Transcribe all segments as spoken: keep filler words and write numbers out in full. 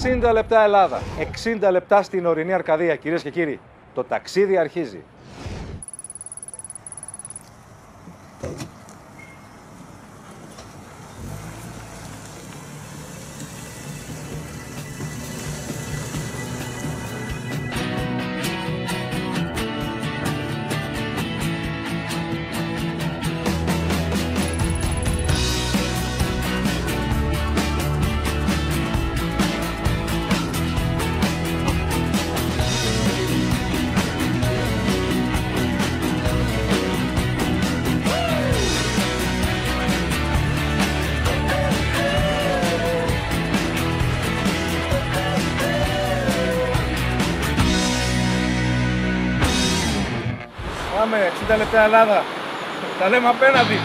εξήντα λεπτά Ελλάδα, εξήντα λεπτά στην ορεινή Αρκαδία. Κυρίες και κύριοι, το ταξίδι αρχίζει. Πάμε, εξήντα λεπτά Ελλάδα. Τα λέμε απέναντι.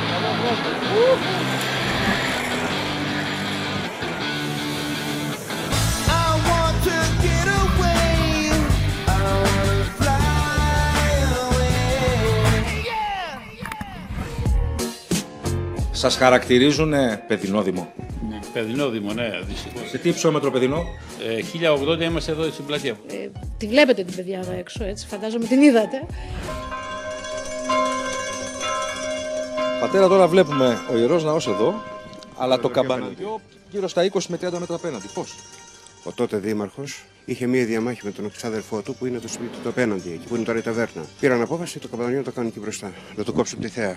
Σας χαρακτηρίζουν παιδινόδημο? Ναι, παιδινόδημο, ναι, δυστυχώς. Σε τι υψόμετρο παιδινό? Ε, χίλια ογδόντα είμαστε εδώ στην πλατεία. Ε, τη βλέπετε την παιδιά εδώ έξω, έτσι, φαντάζομαι την είδατε. Πατέρα, τώρα βλέπουμε ο Ιερός Ναός εδώ, αλλά το καμπανιό γύρω στα είκοσι με τριάντα μέτρα απέναντι. Πώς? Ο τότε δήμαρχος είχε μία διαμάχη με τον ξάδερφό του που είναι το σπίτι του απέναντι, εκεί που είναι τώρα η ταβέρνα. Πήραν απόφαση το καμπανιό να το κάνουν εκεί μπροστά, να το κόψουν τη θέα.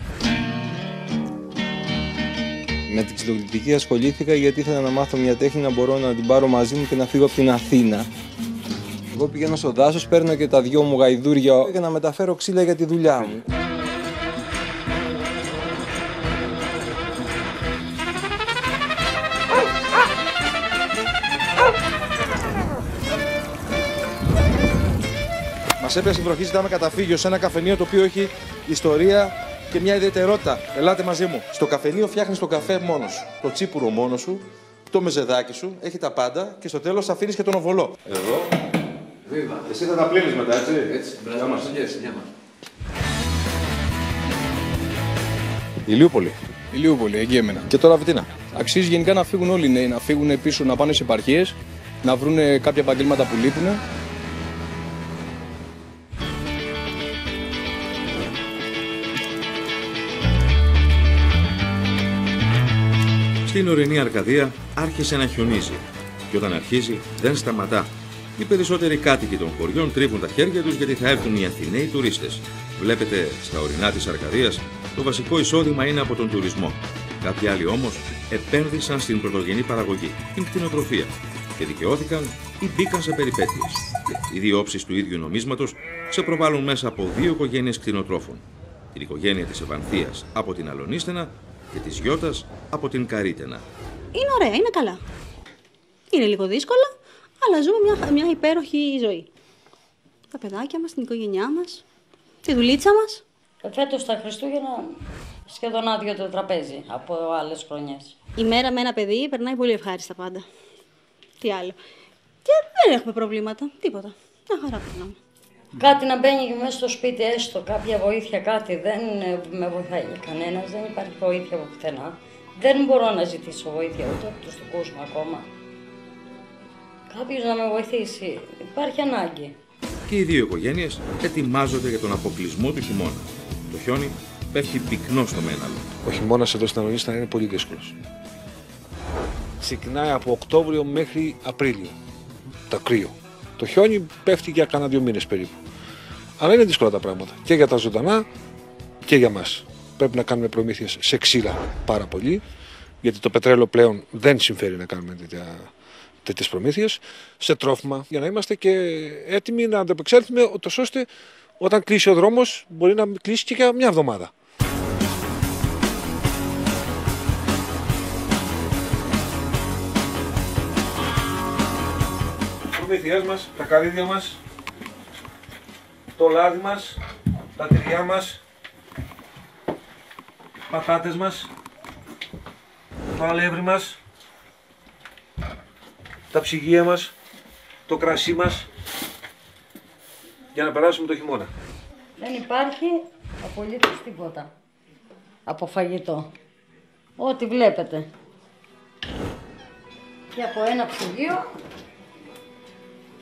Με την ξυλοκλητική ασχολήθηκα γιατί ήθελα να μάθω μια τέχνη να μπορώ να την πάρω μαζί μου και να φύγω από την Αθήνα. Εγώ πηγαίνω στο δάσος, παίρνω και τα δυο μου γαϊδούρια για να μεταφέρω ξύλα για τη δουλειά μου. Μας έπιασε η βροχή, ζητάμε καταφύγιο σε ένα καφενείο το οποίο έχει ιστορία και μια ιδιαιτερότητα. Ελάτε μαζί μου. Στο καφενείο φτιάχνεις το καφέ μόνος σου. Το τσίπουρο μόνος σου, το μεζεδάκι σου, έχει τα πάντα και στο τέλος αφήνεις και τον οβολό. Εδώ. Βίβα. Εσύ θα τα πλύνεις μετά, έτσι. Έτσι, μπράβο μας. Ηλιούπολη. Ηλιούπολη, εκεί έμενα. Και τώρα Βιτίνα. Αξίζει γενικά να φύγουν όλοι οι νέοι, να φύγουν πίσω, να πάνε σε επαρχίες, να βρουν κάποια επαγγέλματα που λείπουν. Στην ορεινή Αρκαδία άρχισε να χιονίζει και όταν αρχίζει δεν σταματά. Οι περισσότεροι κάτοικοι των χωριών τρίβουν τα χέρια τους γιατί θα έρθουν οι Αθηναίοι τουρίστες. Βλέπετε, στα ορεινά της Αρκαδίας το βασικό εισόδημα είναι από τον τουρισμό. Κάποιοι άλλοι όμως επένδυσαν στην πρωτογενή παραγωγή, την κτηνοτροφία, και δικαιώθηκαν ή μπήκαν σε περιπέτειες. Οι δύο όψεις του ίδιου νομίσματος σε προβάλλουν μέσα από δύο οικογένειες κτηνοτρόφων. Την οικογένεια της Ευανθίας από την Αλονίστενα και της Γιώτας από την Καρίτενα. Είναι ωραία, είναι καλά. Είναι λίγο δύσκολα, αλλά ζούμε μια, μια υπέροχη ζωή. Τα παιδάκια μας, την οικογένειά μας, τη δουλίτσα μας. Φέτος τα Χριστούγεννα σχεδόν άδειο το τραπέζι από άλλες χρονιές. Η μέρα με ένα παιδί περνάει πολύ ευχάριστα πάντα. Τι άλλο. Και δεν έχουμε προβλήματα, τίποτα. Μια χαρά περνάμε. Κάτι να μπαίνει μέσα στο σπίτι, έστω κάποια βοήθεια, κάτι, δεν με βοηθάει κανένας, δεν υπάρχει βοήθεια από πουθενά. Δεν μπορώ να ζητήσω βοήθεια ούτε από τους δικούς μου ακόμα. Κάποιος να με βοηθήσει, υπάρχει ανάγκη. Και οι δύο οικογένειες ετοιμάζονται για τον αποκλεισμό του χειμώνα. Το χιόνι πέφτει πυκνό στο Μέναλο. Ο χειμώνας εδώ στην Αλονίστενα είναι πολύ δύσκολος. Ξεκινάει από Οκτώβριο μέχρι Απρίλιο. Το κρύο. Το χιόνι πέφτει για κάνα δύο μήνες περίπου. Αλλά είναι δύσκολα τα πράγματα. Και για τα ζωντανά και για μας. Πρέπει να κάνουμε προμήθειες σε ξύλα πάρα πολύ. Γιατί το πετρέλαιο πλέον δεν συμφέρει να κάνουμε τέτοια, τέτοιες προμήθειες. Σε τρόφιμα. Για να είμαστε και έτοιμοι να ανταπεξέλθουμε, ώστε όταν κλείσει ο δρόμος μπορεί να κλείσει και για μια εβδομάδα. Προμήθειές μας, τα καρύδια μας, το λάδι μας, τα τυριά μας, πατάτες μας, το αλεύρι μας, τα ψυγεία μας, το κρασί μας, για να περάσουμε το χειμώνα. Δεν υπάρχει απολύτως τίποτα από φαγητό. Ό,τι βλέπετε. Και από ένα ψυγείο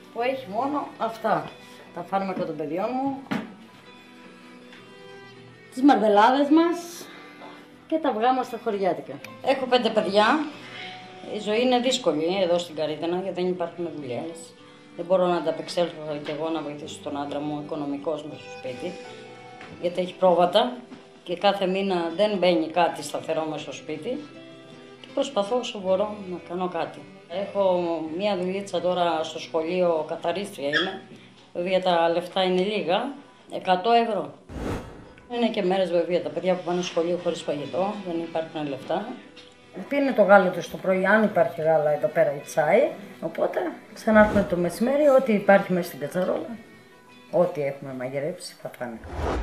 που έχει μόνο αυτά. Τα φάρμακα των παιδιών μου, τις μαρδελάδες μας και τα αυγά μας στα χωριάτικα. Έχω πέντε παιδιά. Η ζωή είναι δύσκολη εδώ στην Καρύδινα γιατί δεν υπάρχουν δουλειές. Δεν μπορώ να ανταπεξέλθω και εγώ να βοηθήσω τον άντρα μου οικονομικώς μέσα στο σπίτι, γιατί έχει πρόβατα και κάθε μήνα δεν μπαίνει κάτι σταθερό μέσα στο σπίτι και προσπαθώ όσο μπορώ να κάνω κάτι. Έχω μία δουλίτσα τώρα στο σχολείο, καθαρίστρια είμαι, βέβαια τα λεφτά είναι λίγα, εκατό ευρώ. Είναι και μέρες βέβαια τα παιδιά που πάνε στο σχολείο χωρίς φαγητό, δεν υπάρχουν λεφτά. Πίνει το γάλα του το πρωί, αν υπάρχει γάλα εδώ πέρα ή τσάι, οπότε ξανάρχονται το μεσημέρι, ό,τι υπάρχει μέσα στην κατσαρόλα, ό,τι έχουμε μαγειρέψει θα φάνε.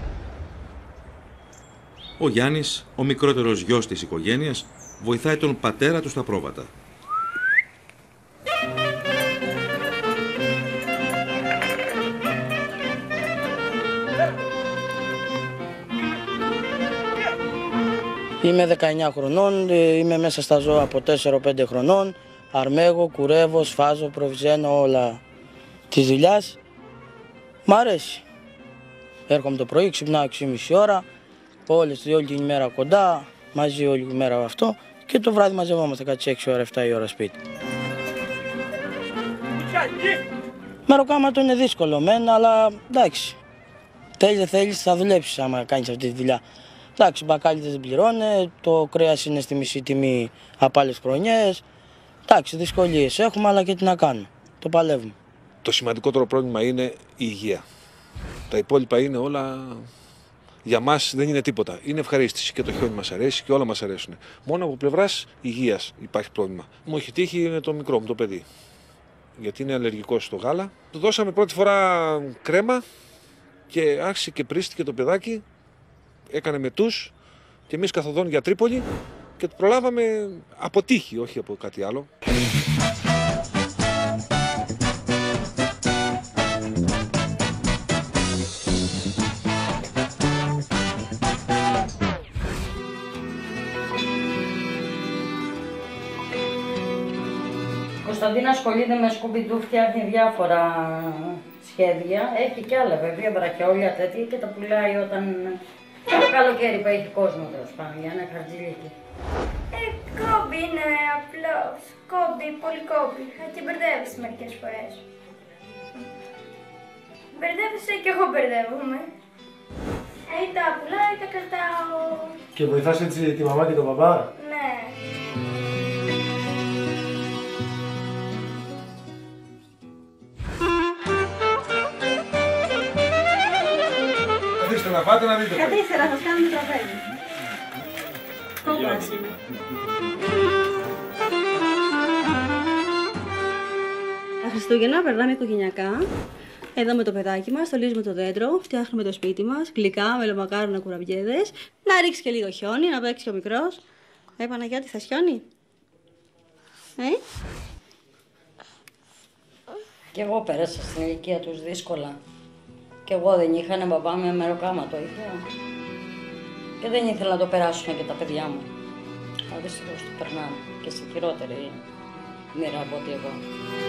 Ο Γιάννης, ο μικρότερος γιος της οικογένειας, βοηθάει τον πατέρα του στα πρόβατα. Είμαι δεκαεννιά χρονών, είμαι μέσα στα ζώα από τέσσερα πέντε χρονών. Αρμέγω, κουρεύω, σφάζω, προβιζένω όλα της δουλειάς. Μ' αρέσει. Έρχομαι το πρωί, ξυπνάω έξι και μισή ώρα, όλες, όλη την ημέρα κοντά, μαζί όλη τη μέρα αυτό και το βράδυ μαζευόμαστε κάτι έξι ώρα, επτά η ώρα σπίτι. Μεροκάματο είναι δύσκολο μεν, αλλά εντάξει. Θέλεις δεν θέλεις, θα δουλέψεις άμα κάνεις αυτή τη δουλειά. Εντάξει, οι μπακάλιδες δεν πληρώνουν, το κρέας είναι στη μισή τιμή από άλλες χρονιές. Εντάξει, δυσκολίες έχουμε, αλλά και τι να κάνουμε. Το παλεύουμε. Το σημαντικότερο πρόβλημα είναι η υγεία. Τα υπόλοιπα είναι όλα. Για μας δεν είναι τίποτα. Είναι ευχαρίστηση και το χιόνι μας αρέσει και όλα μας αρέσουν. Μόνο από πλευράς υγείας υπάρχει πρόβλημα. Μου έχει τύχει με το μικρό μου το παιδί. Γιατί είναι αλλεργικός στο γάλα. Του δώσαμε πρώτη φορά κρέμα και άρχισε και πρίστηκε το παιδάκι. Έκανε μετούς και εμείς καθοδόν για Τρίπολη και το προλάβαμε από τύχη, όχι από κάτι άλλο. Η Κωνσταντίνα ασχολείται με σκουμπιντού, φτιάχνει διάφορα σχέδια. Έχει και άλλα βέβαια, βραχιόλια τέτοια και τα πουλάει όταν το καλοκαίρι που έχει κόσμο τέλος πάντων για ένα χαρτζηλίκι. Ε, κόμπι είναι απλώς. Κόμπι, πολύ κόμπι. Και μπερδεύεις μερικές φορές. Μπερδεύεσαι και εγώ μπερδεύομαι. Ε, τα πουλάει, τα κρατάω. Και βοηθάς έτσι τη μαμά και τον παπά? Ναι. Καθίστε να πάτε να δείτε. Καθίστε να σας κάνουμε τραπέζι. Κόμπρας είναι. Τα Χριστούγεννα περνάμε οικογενειακά. Εδώ με το παιδάκι μας, στολίζουμε το δέντρο, φτιάχνουμε το σπίτι μας, γλυκά, μελομακάρονα, κουραμπιέδες. Να ρίξει και λίγο χιόνι, να παίξει και ο μικρός. Ε, Παναγιώτη, θα χιόνι. Ε? Κι εγώ πέρασα στην ηλικία τους δύσκολα. Κι εγώ δεν είχα ένα μπαμπά με μεροκάματο, είχα. Και δεν ήθελα να το περάσουν και τα παιδιά μου. Αλλά δυστυχώς το περνάνε και στη χειρότερη μοίρα από ότι εγώ.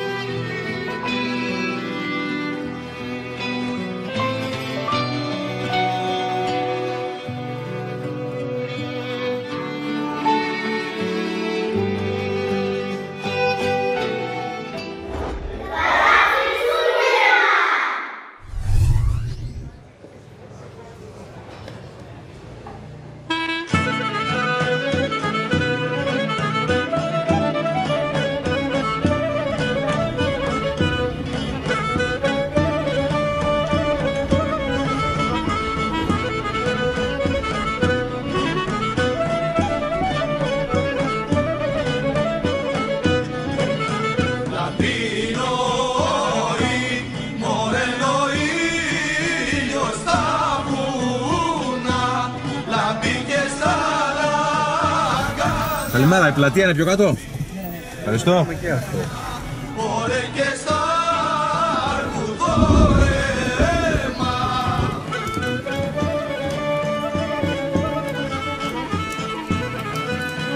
Καλημέρα, η πλατεία είναι πιο κάτω. Ευχαριστώ.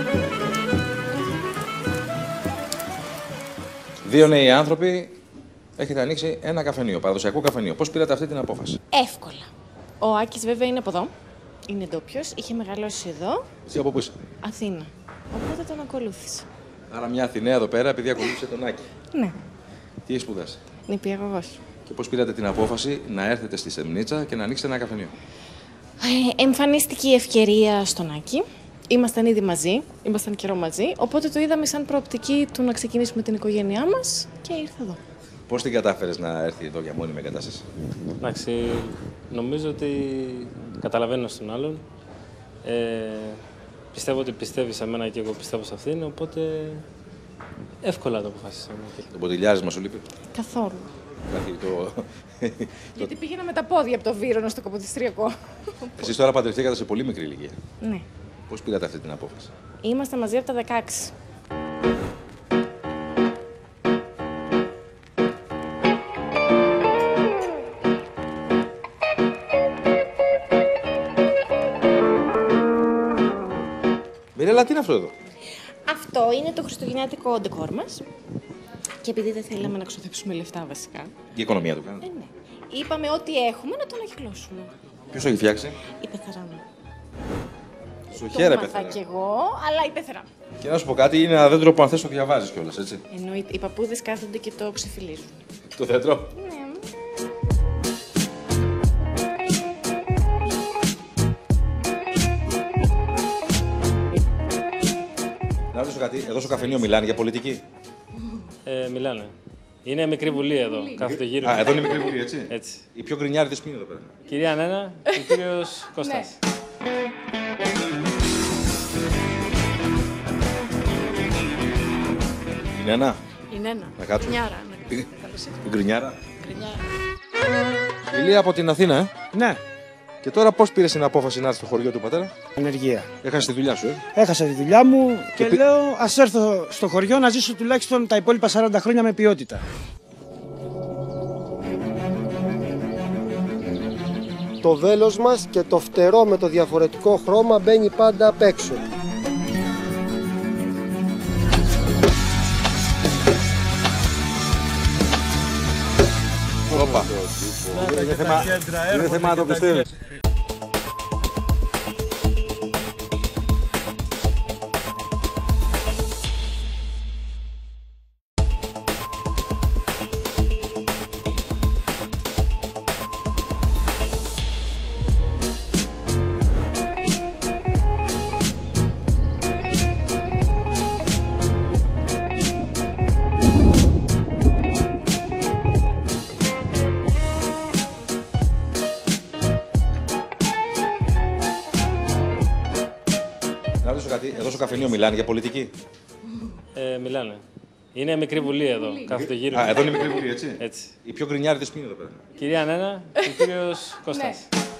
Δύο νέοι άνθρωποι έχετε ανοίξει ένα καφενείο, παραδοσιακό καφενείο. Πώς πήρατε αυτή την απόφαση? Εύκολα. Ο Άκης βέβαια είναι από εδώ. Είναι ντόπιος, είχε μεγαλώσει εδώ. Εσύ από πού είσαι? Αθήνα. Οπότε τον ακολούθησα. Άρα μια Αθηναία εδώ πέρα επειδή ακολούθησε τον Άκη. Ναι. Τι έχει σπουδάσει? Νηπιαγωγός. Και πώς πήρατε την απόφαση να έρθετε στη Σεμνίτσα και να ανοίξετε ένα καφενείο? Ε, εμφανίστηκε η ευκαιρία στον Άκη. Ήμασταν ήδη μαζί, ήμασταν καιρό μαζί, οπότε το είδαμε σαν προοπτική του να ξεκινήσουμε την οικογένειά μας και ήρθα εδώ. Πώς την κατάφερες να έρθει εδώ για μόνιμη εγκατάσταση? Εντάξει, νομίζω ότι καταλαβαίνω στον άλλον. Ε, πιστεύω ότι πιστεύει σε μένα και εγώ πιστεύω σε αυτήν, οπότε εύκολα το αποφάσισαμε. Το ποτηλιάρισμα σου λείπει? Καθόλου. Το... Γιατί πήγαινα με τα πόδια από το Βύρωνα στο Καποδιστριακό. Εσείς τώρα παντρευτήκατε σε πολύ μικρή ηλικία. Ναι. Πώς πήρατε αυτή την απόφαση? Είμαστε μαζί από τα δεκαέξι. Μιρέλα, τι είναι αυτό εδώ? Αυτό είναι το χριστουγεννιάτικο ντεκόρ μας. Και επειδή δεν θέλαμε να ξοδέψουμε λεφτά βασικά. Η οικονομία του κάνετε? Ε, ναι. Είπαμε ό,τι έχουμε να τον ανακυκλώσουμε. Ποιος το έχει φτιάξει? Η πεθερά μου. Σου χαίρε, Το πεθερά. μάθα κι εγώ, αλλά η πεθερά. Και να σου πω κάτι, είναι ένα δέντρο που αν θες το διαβάζεις κιόλας, έτσι. Εννοείται, οι παππούδες κάθονται και το ξεφυλίζουν. Το δέντρο. Ναι. Να ρωτήσω κάτι, εδώ στο καφενείο μιλάνε για πολιτική? Ε, μιλάνε. Είναι μικρή βουλή εδώ, κάθεται γύρω. Α, εδώ είναι μικρή βουλή, έτσι. Έτσι. Οι πιο γκρινιάριδες ποιοι είναι εδώ πέρα? Κυρία Νένα και ο κύριος Κώστας. Είναι ένα. Είναι ένα. Να κάτσουμε. Γκρινιάρα, ναι. Την γκρινιάρα. Γκρινιάρα. Ηλία από την Αθήνα, ε. Ναι. Και τώρα πώς πήρες την απόφαση να έρθεις στο χωριό του πατέρα? Ανεργία. Έχασες τη δουλειά σου, ε. Έχασα τη δουλειά μου και, Και πι- λέω ας έρθω στο χωριό να ζήσω τουλάχιστον τα υπόλοιπα σαράντα χρόνια με ποιότητα. Το βέλος μας και το φτερό με το διαφορετικό χρώμα μπαίνει πάντα απ' έξω. Όπα. Είναι θέμα, είναι θέμα να το πιστεύεις. Να ρωτήσω κάτι, εδώ στο καφενείο μιλάνε για πολιτική? Ε, μιλάνε. Είναι μικρή βουλή εδώ, κάθεται γύρω. Α, εδώ είναι μικρή βουλή, έτσι. Έτσι. Οι πιο γκρινιάριδες ποιοι είναι εδώ πέρα? Κυρία Νένα και ο κύριος Κώστας.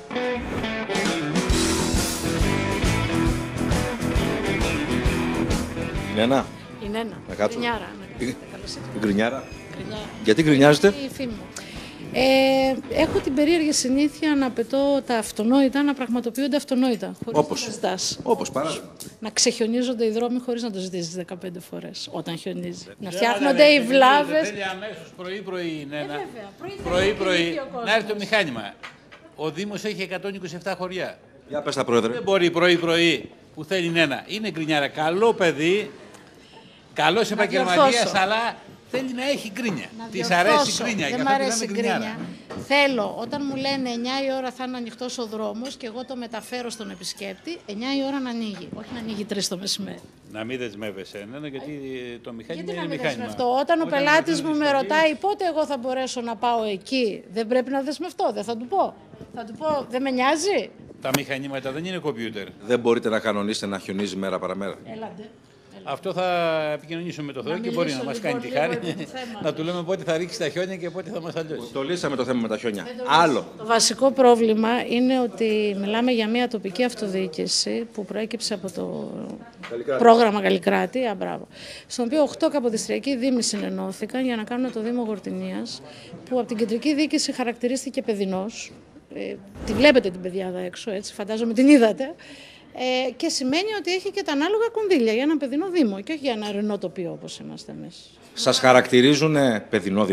Είναι ένα. Είναι ένα. Να κάτσουμε. Γκρινιάρα, ναι. Η γκρινιάρα. Γκρινιάρα. Γιατί γκρινιάζετε? Η φήμη μου. Ε, έχω την περίεργη συνήθεια να πετώ τα αυτονόητα, να πραγματοποιούνται αυτονόητα. Χωρίς Όπως. να τα ζητάς. Όπως παράδειγμα. Να ξεχιονίζονται οι δρόμοι χωρίς να το ζητήσεις δεκαπέντε φορές όταν χιονίζει. Να φτιάχνονται οι βλάβες. Θέλει αμέσως πρωί-πρωί ναι, να- πρωί-πρωί πρωί-πρωί φύγει ο κόσμος. να έρθει το μηχάνημα. Ο Δήμος έχει εκατόν είκοσι επτά χωριά. Για πες τα, Πρόεδρε. Δεν μπορεί πρωί-πρωί που θέλει ένα. Είναι γκρινιάρα. Καλό παιδί, καλός επαγγελματίας, διορθώσω. αλλά θέλει να έχει γκρίνια. Να Της διορθώσω. αρέσει η γκρίνια. Δεν γι' μ' αυτό τη αρέσει η λέμε γκρινιάρα. γκρίνια. Θέλω, όταν μου λένε εννιά η ώρα θα είναι ανοιχτό ο δρόμο και εγώ το μεταφέρω στον επισκέπτη, εννιά η ώρα να ανοίγει. Όχι να ανοίγει τρεις το μεσημέρι. Να μην δεσμεύεσαι, ναι, γιατί το μηχάνημα Γιατί να είναι μην μηχάνημα. δεσμευτώ. Όταν ο πελάτη μου με ρωτάει πότε εγώ θα μπορέσω να πάω εκεί, δεν πρέπει να δεσμευτώ. Δεν θα του πω. Θα του πω, δεν με νοιάζει. Τα μηχανήματα δεν είναι κομπιούτερ. Δεν μπορείτε να κανονίσετε να χιονίζει μέρα παραμέρα? Έλατε. Αυτό θα επικοινωνήσω με το Θεό Να και μπορεί να μιλήσω μας λοιπόν κάνει τη λίγο χάρη επί του θέματος. να του λέμε πότε θα ρίξει τα χιόνια και πότε θα μας αλλιώσει. Το λύσαμε το θέμα με τα χιόνια. Άλλο. Το βασικό πρόβλημα είναι ότι μιλάμε για μια τοπική αυτοδιοίκηση που προέκυψε από το Καλλικράτη. πρόγραμμα Καλλικράτη, α, μπράβο, στον οποίο οκτώ καποδιστριακοί δήμοι συνενώθηκαν για να κάνουν το Δήμο Γορτινίας, που από την κεντρική διοίκηση χαρακτηρίστηκε παιδινός. Ε, τη βλέπετε την παιδιάδα έξω, έτσι, φαντάζομαι την είδατε. Ε, και σημαίνει ότι έχει και τα ανάλογα κονδύλια για ένα παιδινό δήμο και όχι για ένα ρενό τοπίο όπως είμαστε εμείς. Σας χαρακτηρίζουν παιδινό Δήμο?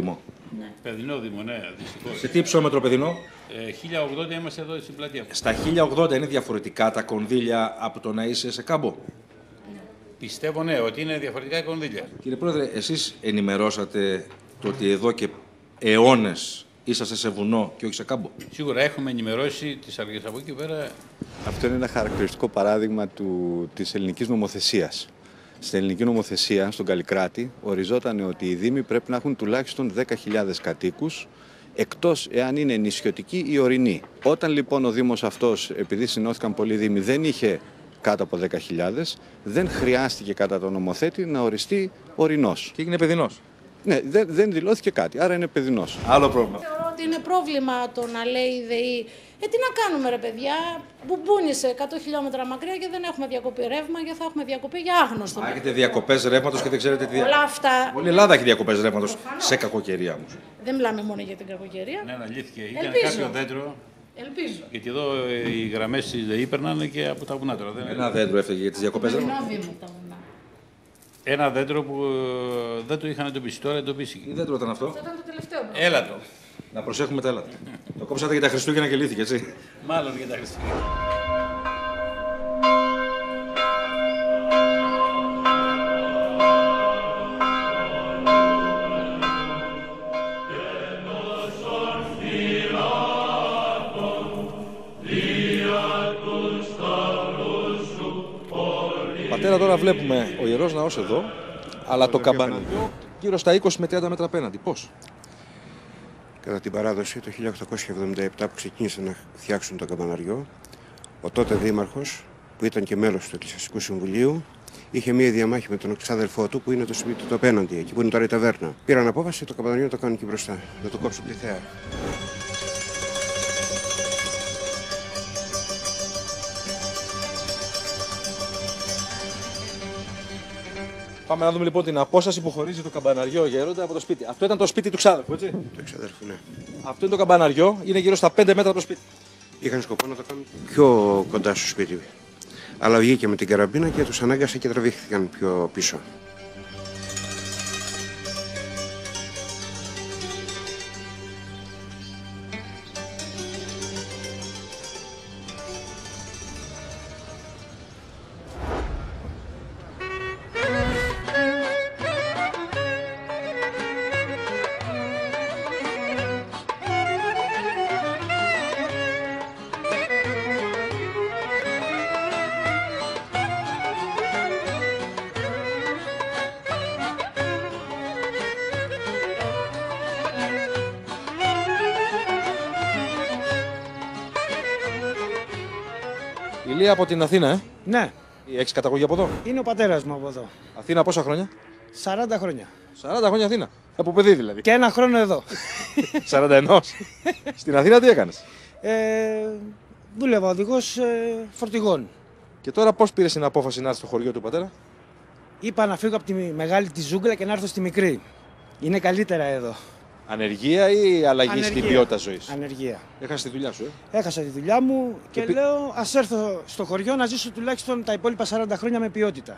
Ναι. Παιδινό Δήμο, ναι, δυστυχώς. Σε τι υψόμετρο παιδινό? Ε, χίλια ογδόντα είμαστε εδώ στην πλατεία. Στα χίλια ογδόντα είναι διαφορετικά τα κονδύλια από το να είσαι σε κάμπο? Ναι. Πιστεύω ναι, ότι είναι διαφορετικά οι κονδύλια. Κύριε Πρόεδρε, εσείς ενημερώσατε το ότι εδώ και αιώνες είσαστε σε βουνό και όχι σε κάμπο? Σίγουρα έχουμε ενημερώσει τις αρχές από εκεί πέρα. Αυτό είναι ένα χαρακτηριστικό παράδειγμα του, της ελληνικής νομοθεσίας. Στην ελληνική νομοθεσία, στον Καλλικράτη, οριζόταν ότι οι δήμοι πρέπει να έχουν τουλάχιστον δέκα χιλιάδες κατοίκους, εκτός εάν είναι νησιωτικοί ή ορεινοί. Όταν λοιπόν ο Δήμος αυτός, επειδή συνώθηκαν πολλοί δήμοι, δεν είχε κάτω από δέκα χιλιάδες, δεν χρειάστηκε κατά τον νομοθέτη να οριστεί ορεινός. Και έγινε παιδινός. Ναι, δεν, δεν δηλώθηκε κάτι, άρα είναι παιδινός. Άλλο πρόβλημα. Θεωρώ ότι είναι πρόβλημα το να λέει η ΔΕΗ, ε, τι να κάνουμε ρε παιδιά, μπουμπούνισε εκατό χιλιόμετρα μακριά και δεν έχουμε διακοπή ρεύμα και θα έχουμε διακοπή για άγνωστο. Α, έχετε διακοπές ρεύματος και δεν ξέρετε τι. Όλα αυτά. Όλη η Ελλάδα έχει διακοπές ρεύματος σε κακοκαιρία όμως. Δεν μιλάμε μόνο για την κακοκαιρία. Ναι, αναλύθηκε. Ήταν Ελπίζω. κάποιο δέντρο. Ελπίζω. Γιατί εδώ οι γραμμές της ΔΕΗ περνάνε και από τα βουνά τώρα. Δεν Ένα είναι... δέντρο έφταιγε για τις διακοπές ρεύματος. Ένα δέντρο που δεν το είχαν εντοπίσει, τώρα εντοπίστηκε. Τι δέντρο ήταν αυτό? Αυτό ήταν το τελευταίο. Έλατο. Να προσέχουμε τα έλατα. Το κόψατε για τα Χριστούγεννα και λύθηκε, έτσι. Μάλλον για τα Χριστούγεννα. Πατέρα, τώρα βλέπουμε ο Ιερός Ναός εδώ, αλλά το καμπαναριό γύρω στα είκοσι με τριάντα μέτρα απέναντι. Πώς? Κατά την παράδοση, το χίλια οκτακόσια εβδομήντα επτά που ξεκίνησαν να φτιάξουν το καμπαναριό, ο τότε δήμαρχος, που ήταν και μέλος του Εκκλησιαστικού Συμβουλίου, είχε μία διαμάχη με τον ξάδερφό του, που είναι το σπίτι του απέναντι, εκεί που είναι τώρα η ταβέρνα. Πήραν απόφαση το καμπαναριό να το κάνουν εκεί μπροστά, να το κόψουν τη θέα. Πάμε να δούμε λοιπόν την απόσταση που χωρίζει το καμπαναριό Γέροντα από το σπίτι. Αυτό ήταν το σπίτι του ξάδερφου, έτσι. Το ξάδερφου, ναι. Αυτό είναι το καμπαναριό, είναι γύρω στα πέντε μέτρα από το σπίτι. Είχαν σκοπό να το κάνουν πιο κοντά στο σπίτι. Αλλά βγήκε με την καραμπίνα και τους ανάγκασε και τραβήχθηκαν πιο πίσω. Ηλία, από την Αθήνα, ε. Ναι. Έχεις καταγωγή από εδώ? Είναι ο πατέρας μου από εδώ. Αθήνα πόσα χρόνια? σαράντα χρόνια. σαράντα χρόνια Αθήνα. Από παιδί δηλαδή. Και ένα χρόνο εδώ. σαράντα ένα. Στην Αθήνα τι έκανες? Ε, δούλευα οδηγός ε, φορτηγών. Και τώρα πώς πήρες την απόφαση να έρθεις στο χωριό του πατέρα? Είπα να φύγω από τη μεγάλη τη ζούγκλα και να έρθω στη μικρή. Είναι καλύτερα εδώ. Ανεργία ή αλλαγή Ανεργία. στην ποιότητα ζωής? Ανεργία. Έχασες τη δουλειά σου, ε? Έχασα τη δουλειά μου και, Και πι- λέω ας έρθω στο χωριό να ζήσω τουλάχιστον τα υπόλοιπα σαράντα χρόνια με ποιότητα.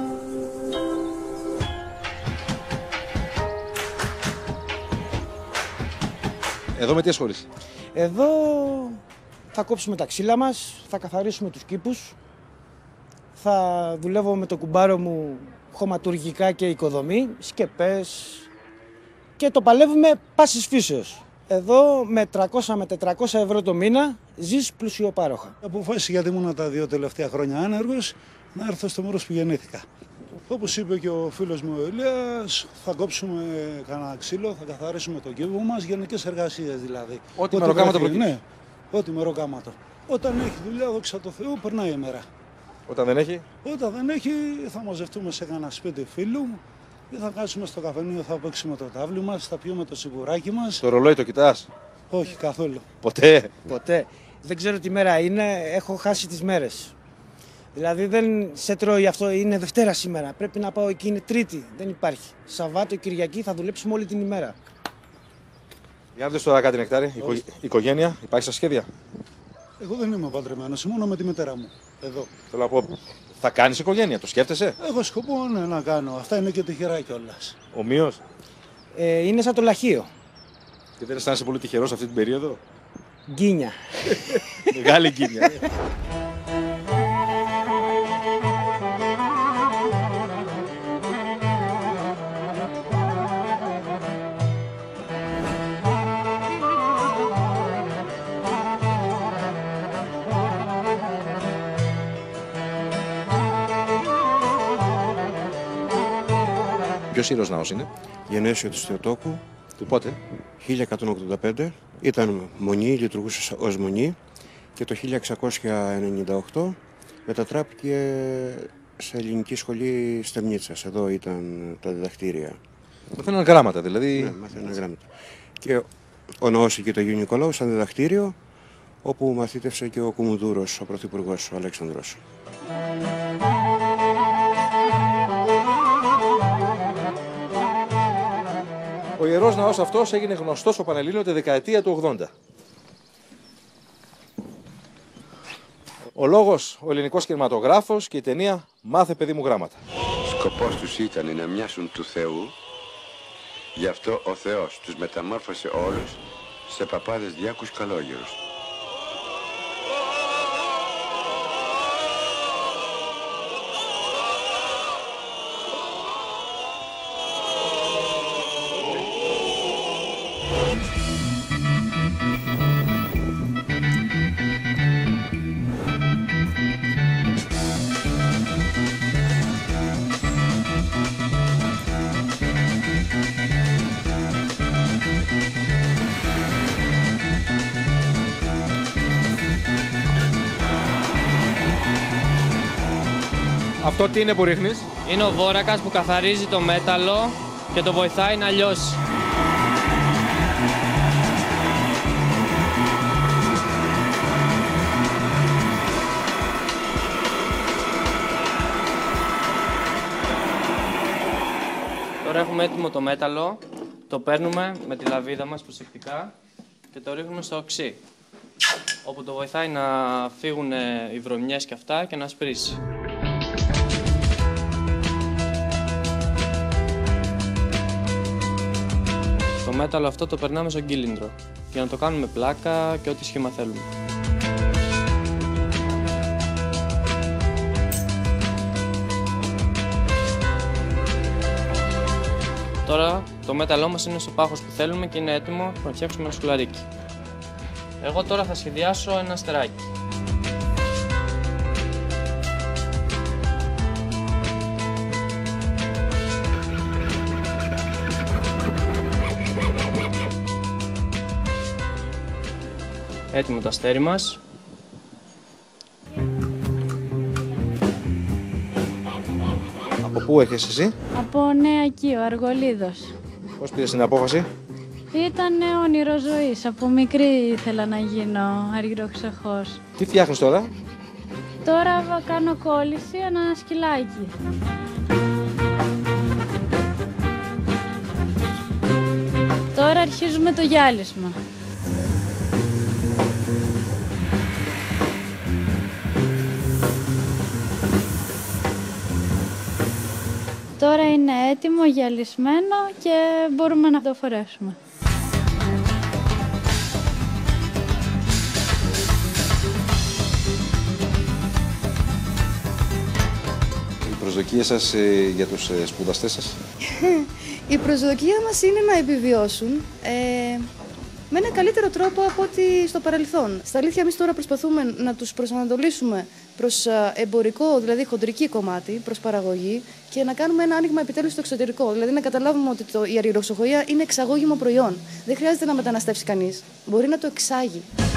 Εδώ με τι ασχολείσαι? Εδώ θα κόψουμε τα ξύλα μας, θα καθαρίσουμε τους κήπους, θα δουλεύω με το κουμπάρο μου χωματουργικά και οικοδομή, σκεπές και το παλεύουμε πάσης φύσεως. Εδώ με τριακόσια με τετρακόσια ευρώ το μήνα ζεις πλουσιοπάροχα. Αποφάσισα, γιατί ήμουν τα δύο τελευταία χρόνια άνεργος, να έρθω στο μέρος που γεννήθηκα. Όπως είπε και ο φίλος μου ο Ηλίας, θα κόψουμε κανένα ξύλο, θα καθαρίσουμε τον κήπο μας, γενικές εργασίες δηλαδή. Ό,τι μεροκάματο προκύψει. Ναι, ό,τι μεροκάματο. Όταν έχει δουλειά, δόξα τω Θεώ, περνάει η μέρα. Όταν δεν έχει? Όταν δεν έχει, θα μαζευτούμε σε κανένα σπίτι φίλου ή θα κάτσουμε στο καφενείο, θα παίξουμε το τάβλι μας, θα πιούμε το σιγουράκι μας. Το ρολόι το κοιτάς? Όχι, καθόλου. Ποτέ? Ποτέ. Δεν ξέρω τι μέρα είναι, έχω χάσει τις μέρες. Δηλαδή δεν σε τρώει αυτό, είναι Δευτέρα σήμερα. Πρέπει να πάω εκεί, είναι Τρίτη. Δεν υπάρχει. Σαββάτο, Κυριακή θα δουλέψουμε όλη την ημέρα. Για να δεις τώρα κάτι, Νεκτάρη. Οικο... Οικογένεια, υπάρχει στα σχέδια? Εγώ δεν είμαι παντρεμένος, μόνο με τη μητέρα μου. Εδώ. Θέλω να πω, θα κάνεις οικογένεια, το σκέφτεσαι? Έχω σκοπό ναι, να κάνω. Αυτά είναι και τυχερά κιόλας. Ομοίως. Ε, είναι σαν το λαχείο. Και δεν αισθάνεσαι πολύ τυχερός αυτή την περίοδο? Γκίνια. Μεγάλη γκίνια. Ποιος ήρωος ναός είναι? Γενέσιο του Θεοτόκου. Του πότε? χίλια εκατόν ογδόντα πέντε. Ήταν μονή, λειτουργούσε ως μονή και το χίλια εξακόσια ενενήντα οκτώ μετατράπηκε σε ελληνική σχολή Στεμνίτσας. Εδώ ήταν τα διδακτήρια. Μαθαίναν γράμματα δηλαδή. Ναι, μαθαίναν γράμματα. Και ο ναός εκεί του Αγίου Νικολάου ήταν διδακτήριο, όπου μαθήτευσε και ο Κουμουνδούρος, ο πρωθυπουργός, ο Αλέξανδρος. Ο Ιερός Ναός αυτός έγινε γνωστός στο Πανελλήνιο τη δεκαετία του ογδόντα. Ο λόγος, ο ελληνικός κινηματογράφος και η ταινία «Μάθε παιδί μου γράμματα». Σκοπός τους ήταν να μοιάσουν του Θεού, γι' αυτό ο Θεός τους μεταμόρφωσε όλους σε παπάδες διάκους καλόγερους. Αυτό τι είναι που ρίχνεις? Είναι ο βόρακας που καθαρίζει το μέταλλο και το βοηθάει να λιώσει. Τώρα έχουμε έτοιμο το μέταλλο, το παίρνουμε με τη λαβίδα μας προσεκτικά και το ρίχνουμε στο οξύ, όπου το βοηθάει να φύγουν οι βρωμιές και αυτά και να σπρίσει. Το μέταλλο αυτό το περνάμε στον κύλινδρο για να το κάνουμε πλάκα και ό,τι σχήμα θέλουμε. Τώρα το μέταλλό μας είναι στο πάχος που θέλουμε και είναι έτοιμο να φτιάξουμε ένα σκουλαρίκι. Εγώ τώρα θα σχεδιάσω ένα αστεράκι. Έτοιμο το αστέρι μας. Από πού έχεις εσύ? Από Νέα Κείο, Αργολίδος. Πώς πήρες την απόφαση? Ήταν όνειρο ζωής. Από μικρή ήθελα να γίνω αργυροξεχώς. Τι φτιάχνεις τώρα? Τώρα κάνω κόλληση ένα σκυλάκι. Τώρα αρχίζουμε το γυάλισμα. Τώρα είναι έτοιμο, γυαλισμένο και μπορούμε να το φορέσουμε. Οι προσδοκίες σας ε, για τους ε, σπουδαστές σας? Η προσδοκία μας είναι να επιβιώσουν ε, με ένα καλύτερο τρόπο από ό,τι στο παρελθόν. Στα αλήθεια, εμείς τώρα προσπαθούμε να τους προσανατολίσουμε προς εμπορικό, δηλαδή χοντρική κομμάτι, προς παραγωγή και να κάνουμε ένα άνοιγμα επιτέλους στο εξωτερικό. Δηλαδή να καταλάβουμε ότι το, η αργυροξοχοεία είναι εξαγώγημο προϊόν. Δεν χρειάζεται να μεταναστεύσει κανείς. Μπορεί να το εξάγει.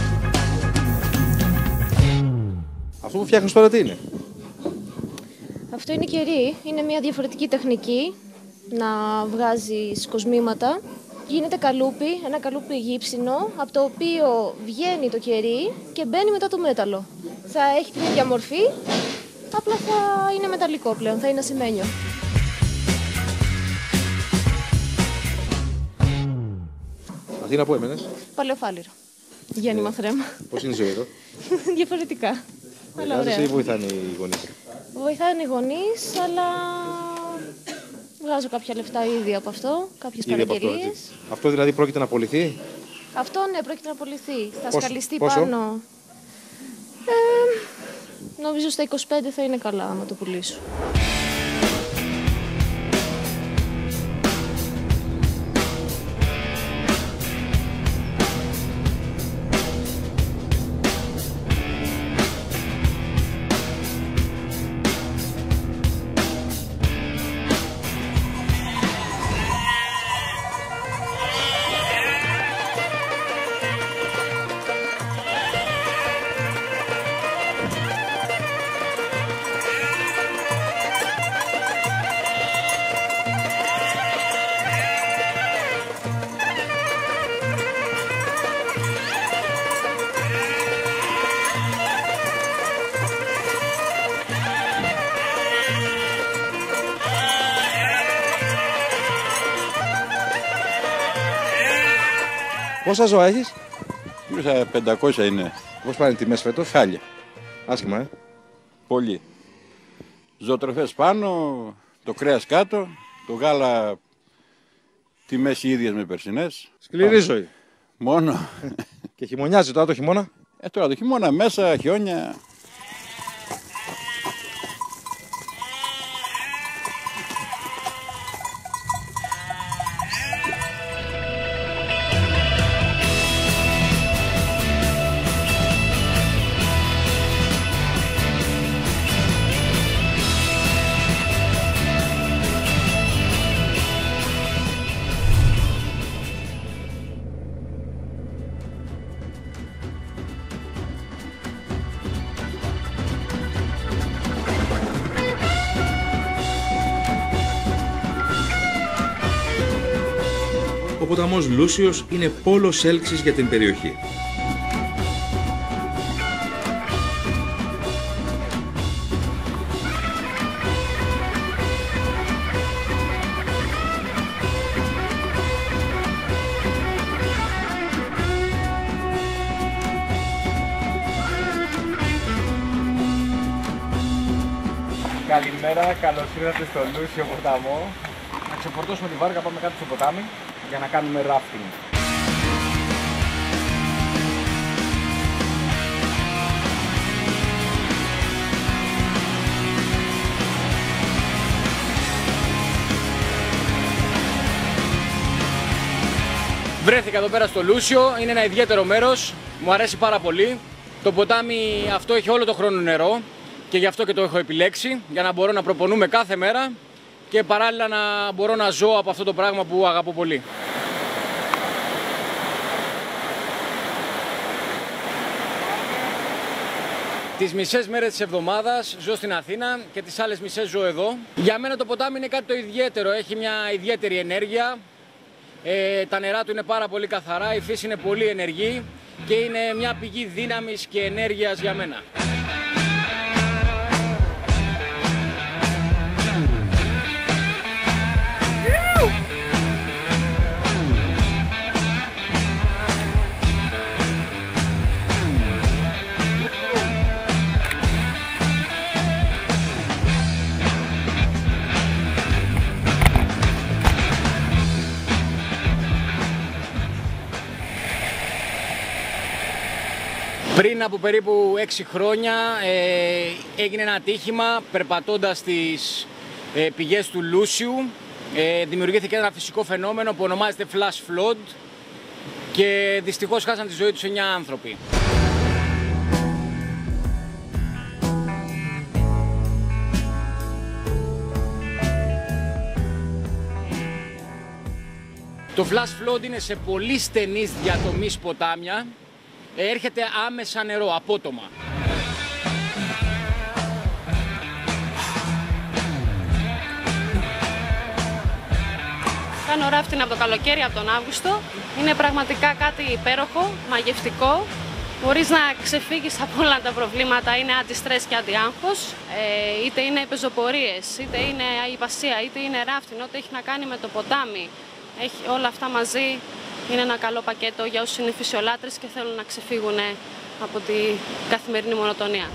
Αυτό που φτιάχνεις τώρα τι είναι? Αυτό είναι κερί. Είναι μια διαφορετική τεχνική να βγάζεις κοσμήματα. Γίνεται καλούπι, ένα καλούπι γύψινο, από το οποίο βγαίνει το κερί και μπαίνει μετά το μέταλλο. Θα έχει την ίδια μορφή, απλά θα είναι μεταλλικό πλέον, θα είναι ασημένιο. Αθήνα, πού έμενες? Παλαιοφάλιρο. Γέννημα θρέμα. Πώς είναι η ζωή εδώ? Διαφορετικά. Αλλά ωραία. Ή βοηθάνε οι γονείς? Βοηθάνε οι γονείς, αλλά βγάζω κάποια λεφτά ήδη από αυτό, κάποιες παραγγελίες. Αυτό, αυτό δηλαδή πρόκειται να πωληθεί? Αυτό ναι, πρόκειται να πωληθεί. Θα Πόσο- σκαλιστεί πόσο? πάνω. Ε, νομίζω στα είκοσι πέντε θα είναι καλά άμα το πουλήσω. Πόσα ζώα έχεις? Γύρω πεντακόσια είναι. Πώς πάνε οι τιμές φέτος? Χάλια. Άσχημα, ε. Πολύ. Ζωοτροφές πάνω, το κρέας κάτω, το γάλα τιμές οι ίδιες με περσινές. Σκληρή ζωή. Μόνο. Και χειμωνιάζει τώρα το χειμώνα. Ε, τώρα το χειμώνα μέσα, χιόνια. Ο ποταμός Λούσιος είναι πόλος έλξης για την περιοχή. Καλημέρα, καλώς ήρθατε στο Λούσιο ποταμό. Να ξεφορτώσουμε τη βάρκα, πάμε κάτω στο ποτάμι για να κάνουμε ράφτινγκ. Βρέθηκα εδώ πέρα στο Λούσιο, είναι ένα ιδιαίτερο μέρος, μου αρέσει πάρα πολύ. Το ποτάμι αυτό έχει όλο το χρόνο νερό και γι' αυτό και το έχω επιλέξει, για να μπορώ να προπονούμε κάθε μέρα και παράλληλα να μπορώ να ζω από αυτό το πράγμα που αγαπώ πολύ. Τις μισές μέρες της εβδομάδας ζω στην Αθήνα και τις άλλες μισές ζω εδώ. Για μένα το ποτάμι είναι κάτι το ιδιαίτερο, έχει μια ιδιαίτερη ενέργεια. Ε, τα νερά του είναι πάρα πολύ καθαρά, η φύση είναι πολύ ενεργή και είναι μια πηγή δύναμης και ενέργειας για μένα. Πριν από περίπου έξι χρόνια ε, έγινε ένα ατύχημα περπατώντας στις ε, πηγές του Λούσιου. Ε, δημιουργήθηκε ένα φυσικό φαινόμενο που ονομάζεται flash flood και δυστυχώς χάσαν τη ζωή τους εννιά άνθρωποι. Το flash flood είναι σε πολύ στενής διατομής ποτάμια. Έρχεται άμεσα νερό, απότομα. Κάνω ράφτινγκ από το καλοκαίρι, από τον Αύγουστο. Είναι πραγματικά κάτι υπέροχο, μαγευτικό. Μπορείς να ξεφύγεις από όλα τα προβλήματα, είναι αντι-στρες και αντι-άγχος. Ε, είτε είναι πεζοπορίες, είτε είναι αϊπασία, είτε είναι ράφτινγκ, ό,τι έχει να κάνει με το ποτάμι. Έχει όλα αυτά μαζί. Είναι ένα καλό πακέτο για όσους είναι φυσιολάτρες και θέλουν να ξεφύγουν από τη καθημερινή μονοτονία.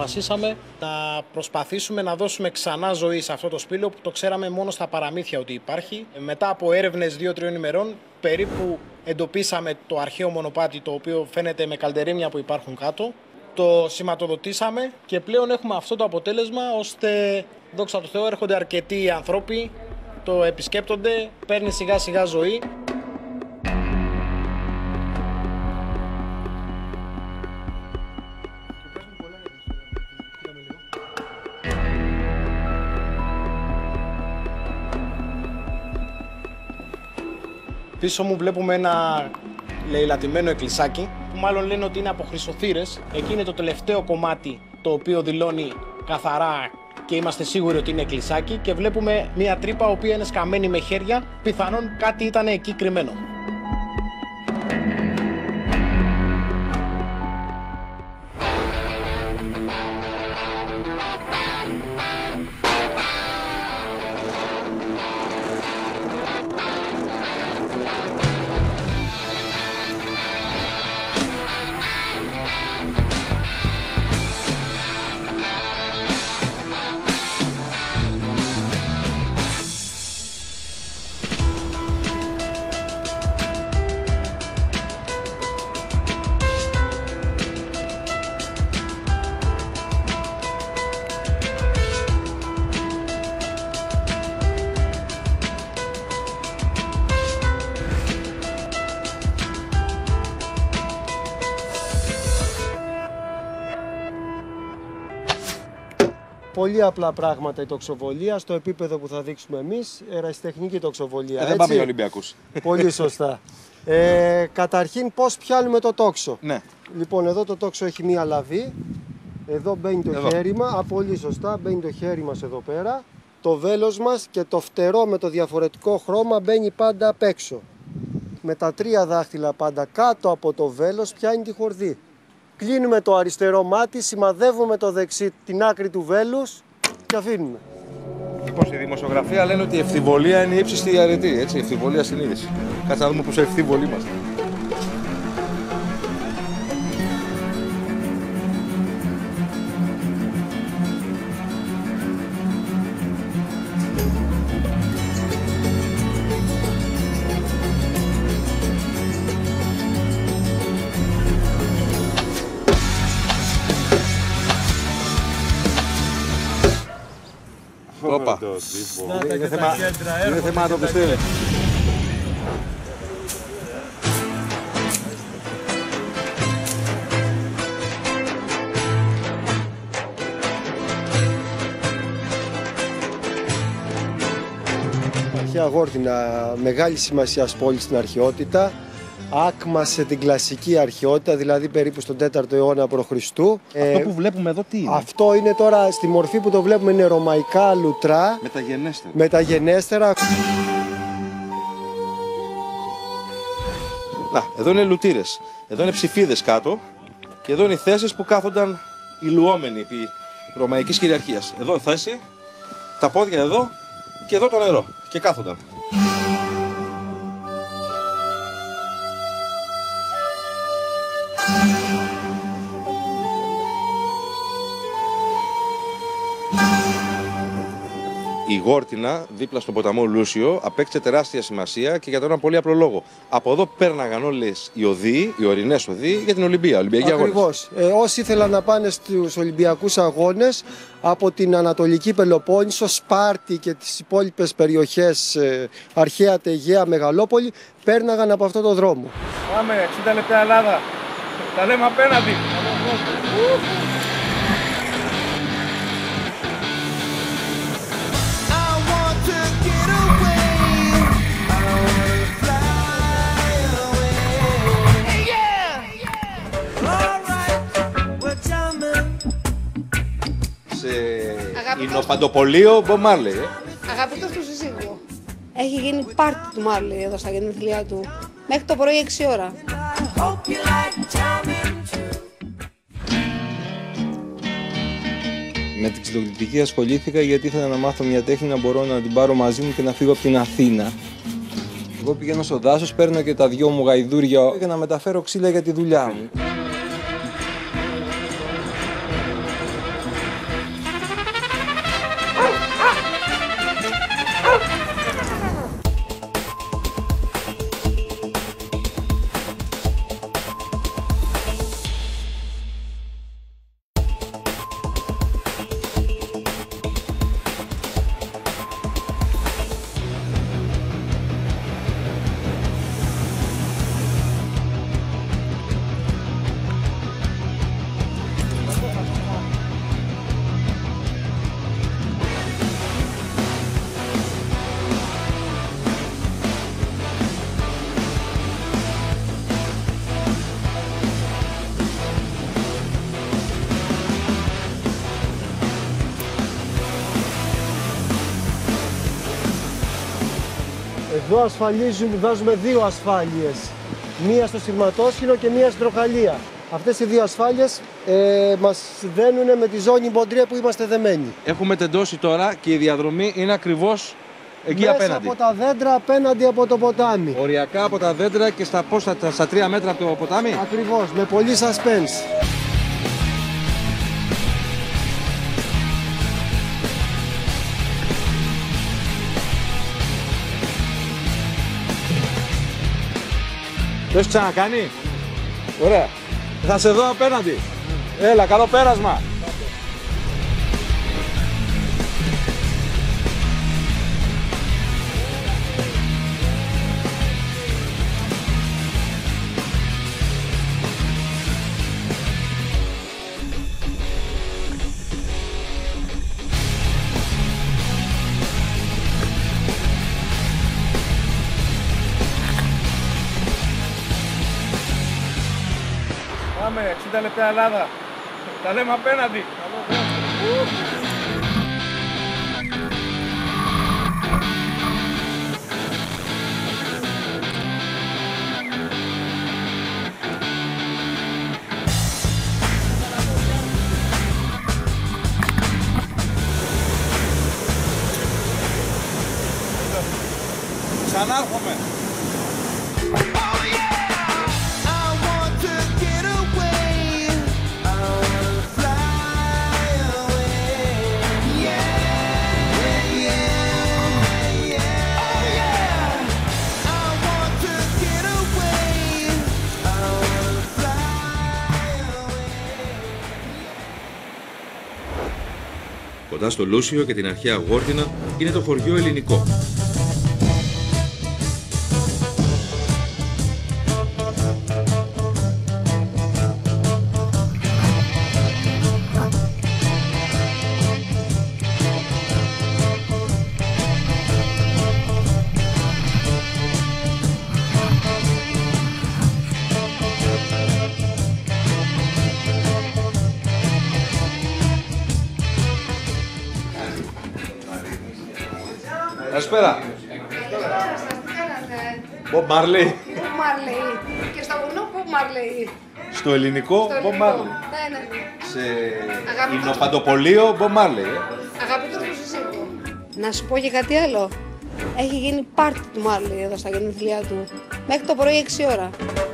αποφασίσαμε να προσπαθήσουμε να δώσουμε ξανά ζωή σε αυτό το σπήλαιο που το ξέραμε μόνο στα παραμύθια ότι υπάρχει. Μετά από έρευνες δύο τριών ημερών, περίπου εντοπίσαμε το αρχαίο μονοπάτι, το οποίο φαίνεται με καλντερίμια που υπάρχουν κάτω. Το σηματοδοτήσαμε και πλέον έχουμε αυτό το αποτέλεσμα, ώστε δόξα τω Θεώ έρχονται αρκετοί άνθρωποι, το επισκέπτονται, παίρνει σιγά σιγά ζωή. Πίσω μου βλέπουμε ένα λαιλατημένο εκκλησάκι, που μάλλον λένε ότι είναι από χρυσοθύρες. Εκεί είναι το τελευταίο κομμάτι το οποίο δηλώνει καθαρά και είμαστε σίγουροι ότι είναι εκκλησάκι, και βλέπουμε μια τρύπα η οποία είναι σκαμμένη με χέρια, πιθανόν κάτι ήταν εκεί κρυμμένο. Πολύ απλά πράγματα η τοξοβολία, στο επίπεδο που θα δείξουμε εμείς, ερασιτεχνική τοξοβολία. Ε, δεν πάμε για Ολυμπιακούς. Πολύ σωστά. Ε, καταρχήν, πώς πιάνουμε το τόξο. Ναι. Λοιπόν, εδώ το τόξο έχει μία λαβή. Εδώ μπαίνει το εδώ. χέρι μας. Α, πολύ σωστά, μπαίνει το χέρι μας εδώ πέρα. Το βέλος μας και το φτερό με το διαφορετικό χρώμα μπαίνει πάντα απ' έξω. Με τα τρία δάχτυλα πάντα κάτω από το βέλος πιάνει τη χορδή. Κλείνουμε το αριστερό μάτι, σημαδεύουμε το δεξί την άκρη του βέλους και αφήνουμε. Λοιπόν, στη δημοσιογραφία λένε ότι η ευθυμβολία είναι η ύψιστη αρετή, έτσι, η ευθυμβολία στην είδηση. Κάτσε να δούμε πόσο ευθύμβολοι είμαστε. Όπα. Είναι θέμα, είναι θέμα να το πιστεύει. Αρχαία Γόρτινα, μεγάλη σημασία πόλη στην αρχαιότητα. Άκμασε την κλασική αρχαιότητα, δηλαδή περίπου στον τέταρτο αιώνα π.Χ. Αυτό που βλέπουμε εδώ τι είναι? Αυτό είναι τώρα, στη μορφή που το βλέπουμε, είναι ρωμαϊκά λουτρά. Μεταγενέστερα. Μεταγενέστερα. Να, εδώ είναι λουτήρες. Εδώ είναι ψηφίδες κάτω. Και εδώ είναι οι θέσεις που κάθονταν οι λουόμενοι επί ρωμαϊκής κυριαρχίας. Εδώ θέση, τα πόδια εδώ και εδώ το νερό. Και κάθονταν. Η Γόρτινα, δίπλα στον ποταμό Λούσιο, απέκτησε τεράστια σημασία και για τον ένα πολύ απλό λόγο. Από εδώ πέρναγαν όλες οι οδοί, οι ορεινές οδοί για την Ολυμπία, Ολυμπιακή Αγώνες. Ακριβώς. Ε, όσοι ήθελαν να πάνε στους Ολυμπιακούς Αγώνες από την Ανατολική Πελοπόννησο, Σπάρτη και τις υπόλοιπες περιοχές, ε, αρχαία Αιγαία, Μεγαλόπολη, πέρναγαν από αυτό το δρόμο. Πάμε, εξήντα λεπτά Ελλάδα. Τα λέμε απέναντι. Είναι ο Παντοπολείο Μπομπ Μάρλεϊ. Ε. Αγαπητός του συζύγου. Έχει γίνει πάρτι του Μάρλεϊ εδώ στα γενέθλιά του. Μέχρι το πρωί έξι ώρα. Με την ξυλοκτητική ασχολήθηκα γιατί ήθελα να μάθω μια τέχνη να μπορώ να την πάρω μαζί μου και να φύγω από την Αθήνα. Εγώ πηγαίνω στο δάσος, παίρνω και τα δυο μου γαϊδούρια για να μεταφέρω ξύλα για τη δουλειά μου. Εδώ ασφαλίζουμε, βάζουμε δύο ασφάλειες. Μία στο σειρματόσχηνο και μία στην τροχαλία. Αυτές οι δύο ασφάλειες ε, μας δένουν με τη ζώνη Μποντρέ που είμαστε δεμένοι. Έχουμε τεντώσει τώρα και η διαδρομή είναι ακριβώς εκεί μέσα απέναντι. από τα δέντρα απέναντι από το ποτάμι. Οριακά από τα δέντρα και στα, πώς, στα, στα τρία μέτρα από το ποτάμι. Ακριβώς, με πολύ suspense. Το έχεις ξανακάνει? Ωραία. Θα σε δω απέναντι. Έλα, καλό πέρασμα. Πάμε, εξήντα λεπτά Ελλάδα. Τα λέμε απέναντι. Ξανάρχομαι. Κοντά στο Λούσιο και την αρχαία Γόρτινα είναι το χωριό Ελληνικό. Καλησπέρα. Μπομπ Μάρλεϊ. Μπομπ Μάρλεϊ. Και στο βουνό Μπομπ Μάρλεϊ. Στο ελληνικό Μπομπ Μάρλεϊ. Ναι, ναι. Σε Αγαπητός- Ινοπαντοπολείο Μπομπ Μάρλεϊ. Αγαπητός μου σύζυγο. Να σου πω και κάτι άλλο. Έχει γίνει πάρτι του Μάρλεϊ εδώ στα γενέθλιά του. Μέχρι το πρωί έξι ώρα.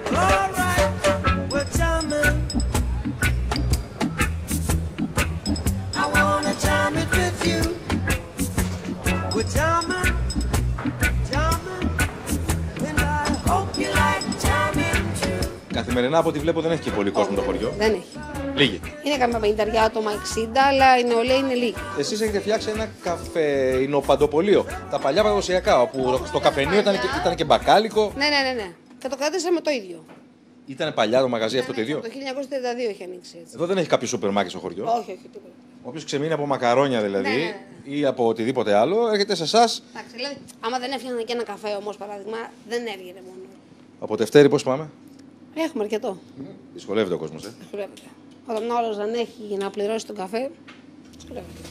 Καθημερινά από ό,τι βλέπω δεν έχει και πολύ κόσμο το χωριό. Δεν έχει. Λίγοι. Είναι καμιά πενηνταριά άτομα, εξήντα, αλλά η νεολαία είναι λίγη. Εσείς έχετε φτιάξει ένα καφεϊνοπαντοπολείο. Τα παλιά παραδοσιακά, όπου στο καφενείο ήταν και, ήταν και μπακάλικο. Ναι, ναι, ναι, ναι. Και το κρατήσαμε το ίδιο. Ήταν παλιά το μαγαζί αυτό το ίδιο. Το χίλια εννιακόσια τριάντα δύο έχει ανοίξει έτσι. Εδώ δεν έχει κάποιο σούπερ μάρκετ στο χωριό. Όχι, όχι, τίποτα. Όποιος ξεμείνει από μακαρόνια δηλαδή Ναι, ναι, ναι. ή από οτιδήποτε άλλο, έρχεται σε εσά. Εντάξει, δηλαδή, άμα δεν έφτιαχναν και ένα καφέ όμως, παράδειγμα, δεν έβγαινε μόνο. Από Δευτέρη πώς πάμε. Έχουμε αρκετό. Δυσκολεύεται ο κόσμος, ε. Δυσκολεύεται. Όταν όλος δεν έχει να πληρώσει τον καφέ, δυσκολεύεται.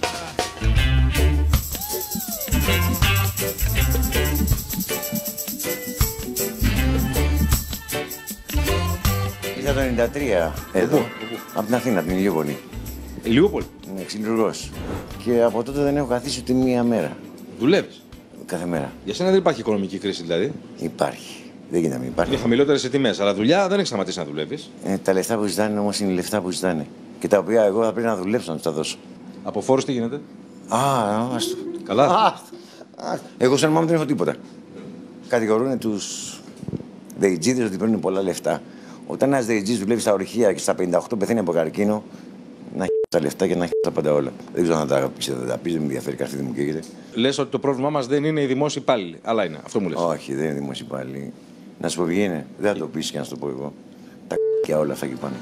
Ήρθα το ενενήντα τρία εδώ, από την Αθήνα, από την Ηλιούπολη. Ηλιούπολη? Ναι, ξυλουργός. Και από τότε δεν έχω καθίσει ούτε μία μέρα. Δουλεύεις? Κάθε μέρα. Για σένα δεν υπάρχει οικονομική κρίση δηλαδή. Υπάρχει. Δεν γίνεται να μην υπάρχει. Είναι χαμηλότερες οι τιμές, αλλά δουλειά δεν έχει σταματήσει να δουλεύεις. Ε, τα λεφτά που ζητάνε όμως είναι λεφτά που ζητάνε. Και τα οποία εγώ θα πρέπει να δουλέψω να τους τα δώσω. Από φόρους τι γίνεται? Α, άστο. Καλά. Α, α, εγώ σαν μάμα δεν έχω τίποτα. Κατηγορούν τους δεϊτζίδες ότι παίρνουν πολλά λεφτά. Όταν ένας δεϊτζής δουλεύει στα ορυχεία και στα πενήντα οκτώ πεθαίνει από καρκίνο, να έχει τα λεφτά και να έχει τα πάντα όλα. Δεν ξέρω αν τα πεις, δεν τα πεις, δεν με ενδιαφέρει, καρφίδι μου καίγεται. Λες ότι το πρόβλημά μας δεν είναι οι δημόσιοι υπάλληλοι, αλλά είναι. Αυτό μου λες. Όχι, δεν είναι δημόσιοι υπάλληλοι. Να σου πω βγαίνει, δεν θα το πεις και να σου το πω εγώ. Τα και όλα αυτά εκεί πάνω.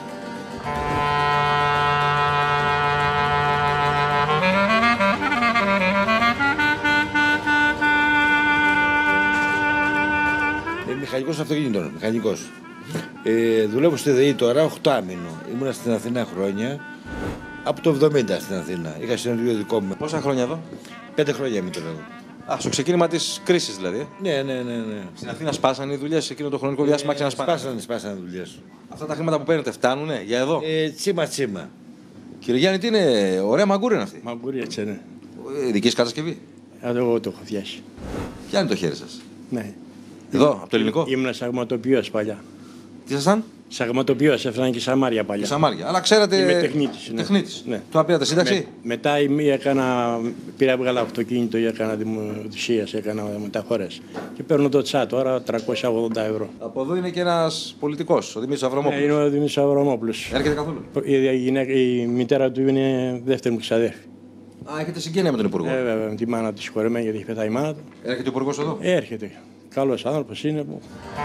Ε, μηχανικός αυτοκίνητων, μηχανικός. Ε, δουλεύω στη ΔΕΗ τώρα, οκτάμινο. Ήμουνα στην Αθήνα χρόνια. Από το εβδομήντα στην Αθήνα. Είχα συνεργείο δικό μου. Πόσα χρόνια εδώ? Πέντε χρόνια είμαι τώρα εδώ. Α, στο ξεκίνημα της κρίσης δηλαδή. Ναι, ναι, ναι, ναι. Στην Αθήνα σπάσανε οι δουλειές σε εκείνο το χρονικό διάστημα, άρχισαν να σπάνε. Σπάσανε, σπάσανε δουλειές. Αυτά τα χρήματα που παίρνετε φτάνουνε για εδώ? Ε, τσίμα, τσίμα. Κύριε Γιάννη, τι είναι, ωραία μαγκούρια είναι αυτή. Μαγκούρια, έτσι, ναι. Ε, δική σας κατασκευή. Α, εγώ το έχω φτιάξει. Ποια είναι το χέρι σας? Ναι. Εδώ, από το ελληνικό. Ήμουν σαγματοποιός παλιά. Τι ήσασταν? Σαγματοποιός, έφτανα και σαμάρια παλιά. Και σαμάρια. Αλλά ξέρετε. Είμαι τεχνίτης. Ναι. Τεχνίτης. Ναι. Τώρα πήρατε σύνταξη. Με, μετά έκανα, πήρα βγάλα αυτοκίνητο, έκανα δημοσίαση, έκανα μεταφορές. Και παίρνω το τσά τώρα τριακόσια ογδόντα ευρώ. Από εδώ είναι και ένας πολιτικός, ο Δημήτρης Αβραμόπουλος. Ναι, είναι ο Δημήτρης Αβραμόπουλος. Έρχεται καθόλου? Η, γυναίκα, η μητέρα του είναι δεύτερη μου ξαδέρφη. Α, έχετε συγγένεια με τον Υπουργό? Ε, βέβαια, με τη μάνα τη συγχωρεμένη γιατί έχει πεθάει η μάνα του. Έρχεται ο Υπουργός εδώ? Ε, έρχεται. Καλός άνθρωπος είναι που.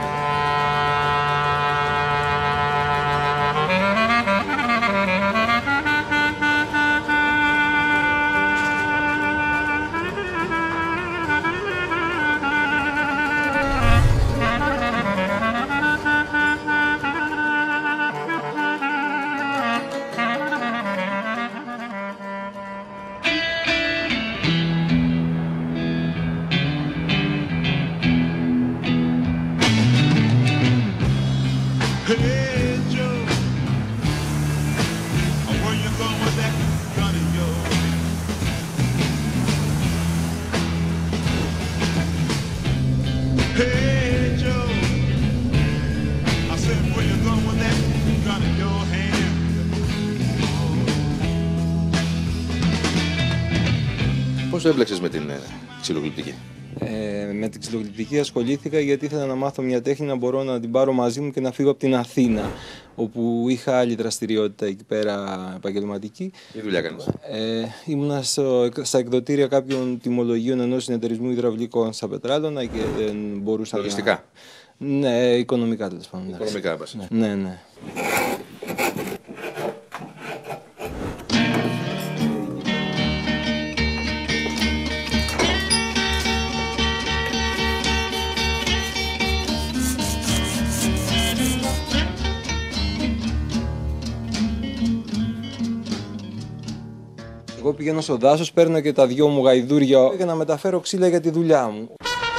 Πώς το έμπλεξες με την ε, ξυλογλυπτική? Ε, με την ξυλογλυπτική ασχολήθηκα γιατί ήθελα να μάθω μια τέχνη να μπορώ να την πάρω μαζί μου και να φύγω από την Αθήνα, όπου είχα άλλη δραστηριότητα εκεί πέρα επαγγελματική. Τι δουλειά κάνεις? Ε, ήμουνα στο, στα εκδοτήρια κάποιων τιμολογίων ενός συνεταιρισμού υδραυλικών στα Πετράλωνα και δεν μπορούσα Λογιστικά? να... Ναι, οικονομικά τέλος πάντων. Οικονομικά, ναι, ναι, ναι. Εγώ πηγαίνω στο δάσος, παίρνω και τα δυο μου γαϊδούρια για να μεταφέρω ξύλα για τη δουλειά μου.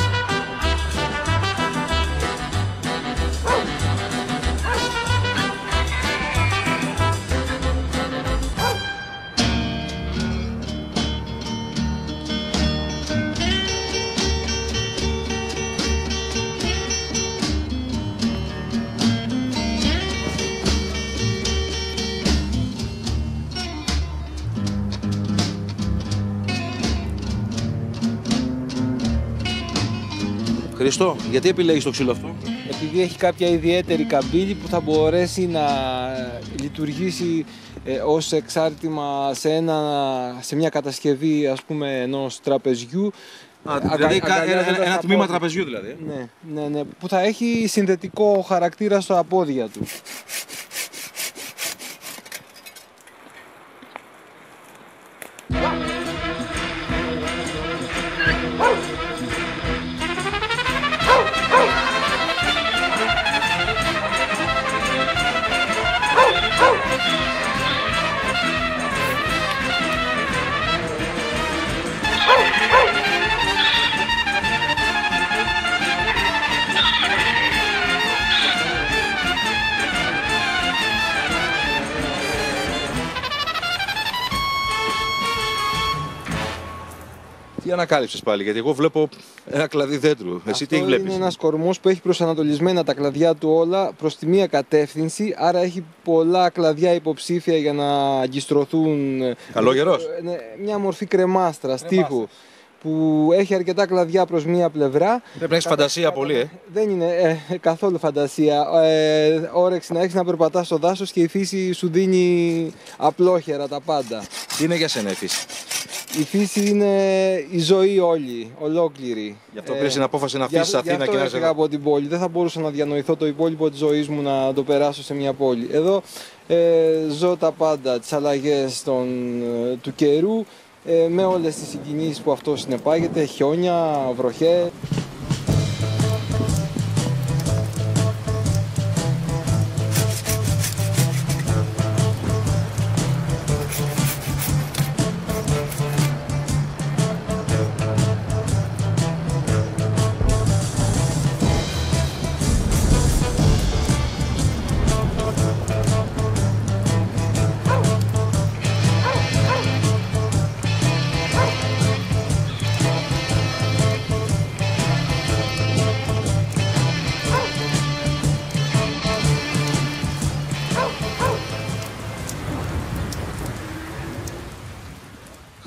Χριστό, γιατί επιλέγεις το ξύλο αυτό? Επειδή έχει κάποια ιδιαίτερη καμπύλη που θα μπορέσει να λειτουργήσει ε, ως εξάρτημα σε, ένα, σε μια κατασκευή, ας πούμε, ενός τραπεζιού. Α, δηλαδή ένα, ένα, ένα τμήμα τραπεζιού δηλαδή. Ναι, ναι, ναι, που θα έχει συνδετικό χαρακτήρα στα πόδια του. Τι ανακάλυψες πάλι, γιατί εγώ βλέπω ένα κλαδί δέντρου. Εσύ τι βλέπεις? Είναι ένας κορμός που έχει προσανατολισμένα τα κλαδιά του όλα προς τη μία κατεύθυνση, άρα έχει πολλά κλαδιά υποψήφια για να αγκιστρωθούν. Καλόγερος. Ναι, μια μορφή κρεμάστρας τύπου που έχει αρκετά κλαδιά προς μία πλευρά. Πρέπει να έχεις φαντασία πολύ, ε. Δεν είναι ε, καθόλου φαντασία. Ε, όρεξη να έχεις να περπατάς στο δάσος και η φύση σου δίνει απλόχερα τα πάντα. Τι είναι για σένα η φύση? Η φύση είναι η ζωή όλη, ολόκληρη. Γι' αυτό πήρες την απόφαση να φύγεις στην Αθήνα και να είσαι εδώ. Από την πόλη. Δεν θα μπορούσα να διανοηθώ το υπόλοιπο της ζωής μου να το περάσω σε μια πόλη. Εδώ ε, ζω τα πάντα, τις αλλαγές των, του καιρού, ε, με όλες τις συγκινήσεις που αυτό συνεπάγεται, χιόνια, βροχές.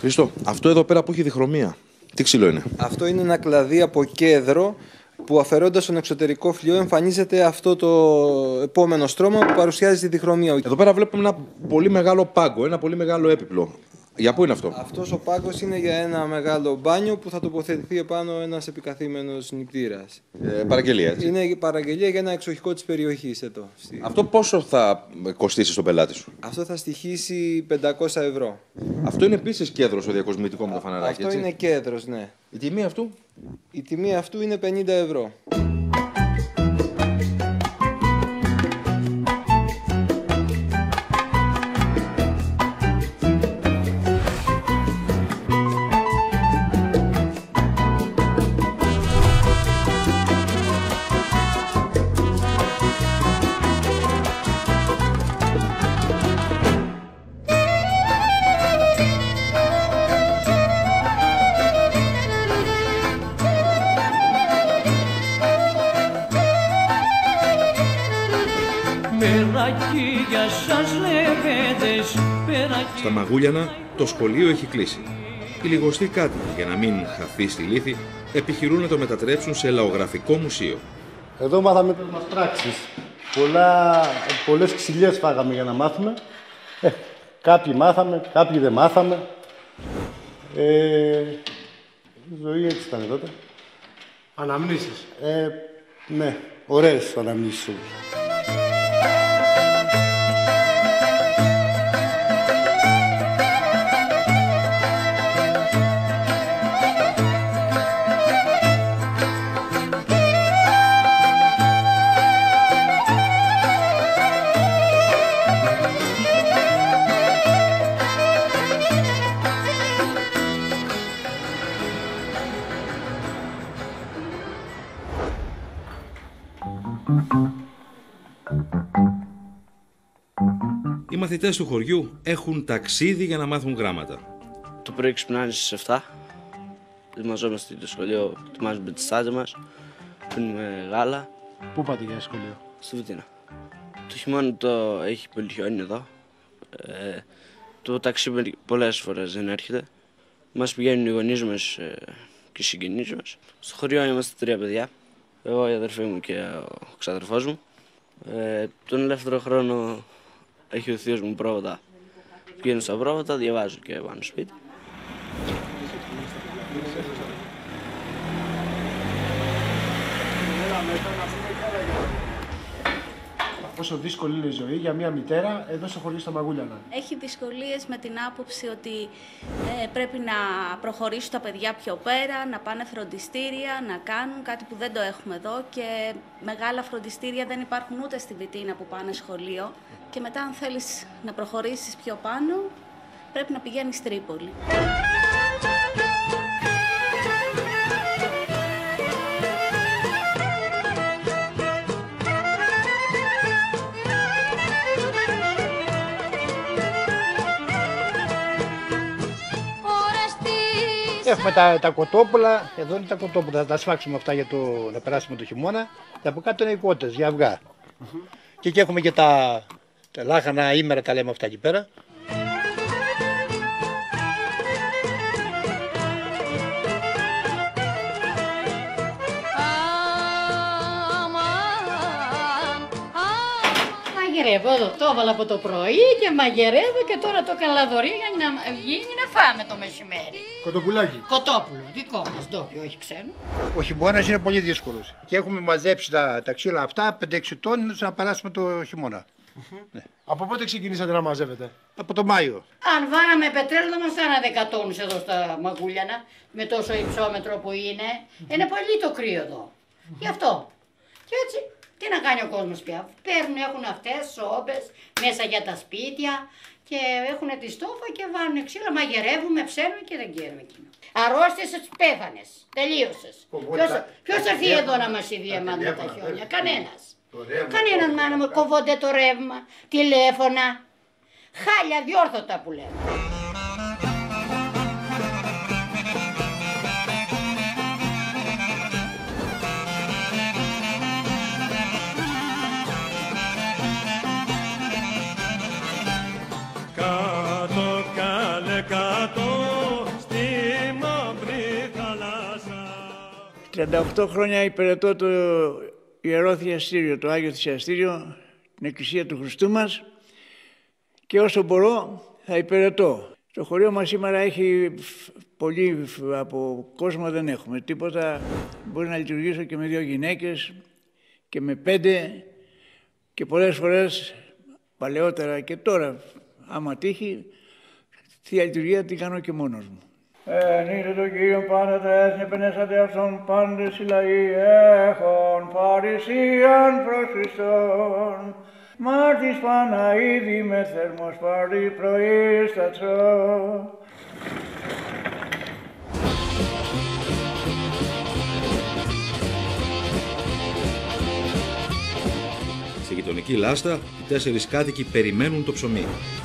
Χρήστο, αυτό εδώ πέρα που έχει διχρωμία, τι ξύλο είναι? Αυτό είναι ένα κλαδί από κέδρο που αφαιρώντας τον εξωτερικό φλοιό εμφανίζεται αυτό το επόμενο στρώμα που παρουσιάζει τη διχρωμία. Εδώ πέρα βλέπουμε ένα πολύ μεγάλο πάγκο, ένα πολύ μεγάλο έπιπλο. Για πού είναι αυτό? Αυτός ο πάγκος είναι για ένα μεγάλο μπάνιο που θα τοποθετηθεί επάνω ένας επικαθήμενος νηπτήρας. Ε, παραγγελία, έτσι. Είναι παραγγελία για ένα εξοχικό της περιοχής εδώ. Αυτό πόσο θα κοστίσει στον πελάτη σου? Αυτό θα στοιχήσει πεντακόσια ευρώ. Αυτό είναι επίσης κέδρος ο διακοσμητικό με το φαναράκι, Αυτό έτσι? είναι κέδρος, ναι. Η τιμή αυτού? Η τιμή αυτού είναι πενήντα ευρώ. Στα Μαγούλιανα το σχολείο έχει κλείσει. Οι λιγοστοί κάτοικοι, για να μην χαθεί στη λύθη, επιχειρούν να το μετατρέψουν σε λαογραφικό μουσείο. Εδώ μάθαμε τις πράξεις. Πολλά, πολλές ξυλιές φάγαμε για να μάθουμε. Ε, κάποιοι μάθαμε, κάποιοι δεν μάθαμε. Ε, η ζωή έτσι ήταν τότε. Αναμνήσεις. Ε, ναι, ωραίες αναμνήσεις όμως. Οι μαθητές του χωριού έχουν ταξίδι για να μάθουν γράμματα. Το πρωί ξυπνάνε στις εφτά. Ετοιμαζόμαστε το σχολείο, ετοιμάζουμε τις τσάντες μας, πίνουμε γάλα. Πού πάτε για σχολείο? Στη Βιτίνα. Το χειμώνα το έχει πολύ χιόνι εδώ. Ε, το ταξί πολλές φορές δεν έρχεται. Μας πηγαίνουν οι γονείς μας ε, και οι συγγενείς μας. Στο χωριό είμαστε τρία παιδιά. Εγώ, η αδερφή μου και ο ξαδερφός μου. Ε, τον ελεύθερο χρόνο έχει ο θείος μου πρόβατα. Πηγαίνω στα πρόβατα, διαβάζω και πάνω σπίτι. Πόσο δύσκολη είναι η ζωή για μια μητέρα εδώ στο χωριό στα Μαγούλιανα? Έχει δυσκολίες με την άποψη ότι ε, πρέπει να προχωρήσουν τα παιδιά πιο πέρα, να πάνε φροντιστήρια, να κάνουν κάτι που δεν το έχουμε εδώ και μεγάλα φροντιστήρια δεν υπάρχουν ούτε στη Βιτίνα που πάνε σχολείο και μετά αν θέλεις να προχωρήσεις πιο πάνω πρέπει να πηγαίνεις Τρίπολη. Έχουμε τα, τα κοτόπουλα, εδώ είναι τα κοτόπουλα, θα τα σφάξουμε αυτά για το, να περάσουμε το χειμώνα. Και από κάτω είναι οι κότες για αυγά. Mm -hmm. Και εκεί έχουμε και τα, τα λάχανα ήμερα, τα λέμε αυτά εκεί πέρα. Μαγειρεύω εδώ, το έβαλα από το πρωί και μαγειρεύω και τώρα το καλαδορί για να γίνει να φάμε το μεσημέρι. Κοτοπουλάκι. Κοτόπουλο, δικό μας, ντόπιο, όχι ξένο. Ο χειμώνας είναι πολύ δύσκολος και έχουμε μαζέψει τα, τα ξύλα αυτά, πέντε έξι τόνους να περάσουμε το χειμώνα. Mm -hmm. Ναι. Από πότε ξεκινήσατε να μαζεύετε? Από το Μάιο. Αν βάραμε πετρέλαιο θα μας κάνανε δέκα τόνους εδώ στα Μαγούλιανα, με τόσο υψόμετρο που είναι. Είναι πολύ το κρύο εδώ. Mm -hmm. Γι' αυτό. Και έτσι. Τι να κάνει ο κόσμος πια, παίρνουν, έχουν αυτές σόμπες μέσα για τα σπίτια και έχουν τη στόφα και βάνουν ξύλα, μαγειρεύουμε, ψένουμε και δεν ξέρουμε εκείνο. Αρρώστιες, πέθανες, τελείωσες. Ποιος, ποιος θα έρθει εδώ να μας ιδιαιμάνει τα χιόνια, κανένας. Κανένας, μάνα μου, κοβόνται το ρεύμα, τηλέφωνα, χάλια διόρθωτα που λέμε. Κάτω, καλέ, κάτω, τριάντα οκτώ χρόνια υπηρετώ το Ιερό Θυσιαστήριο, το Άγιο Θυσιαστήριο, την Εκκλησία του Χριστού μας και όσο μπορώ θα υπηρετώ. Το χωριό μας σήμερα έχει πολύ από κόσμο, δεν έχουμε τίποτα. Μπορεί να λειτουργήσω και με δύο γυναίκες και με πέντε και πολλές φορές παλαιότερα και τώρα, άμα τύχει, τη λειτουργία την κάνω και μόνος μου. Ενείτε το Κύριο πάντα τα έθνη, επενέσατε αυτόν πάντες οι λαοί, έχων παρησίαν προς Χριστόν. Μάρτης Παναίδη με θερμός πάρει προείστατρο. Στη γειτονική λάστα, οι τέσσερις κάτοικοι περιμένουν το ψωμί.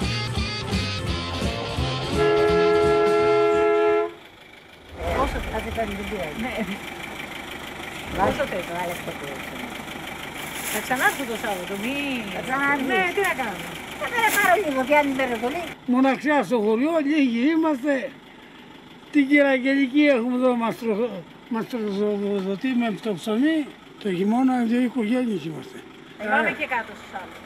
Πόσο θα σε παίρνει την πήρα. Ναι. Πόσο θες να άλλες ποτέ. Θα ξανάρθω το Σάββατο, μη... Θα ξανάρθω. Ναι, τι να κάνω. Θα πέρα πάρω λίγο, πιάνει περνοτολή. Μοναξιά στο χωριό, λίγοι είμαστε. Την Κυραγγελική έχουμε εδώ, μας τροφοδοτεί με το ψωμί. Το χειμώνα δύο οικογένειες είμαστε. Πάμε και κάτω στο Σάββατο.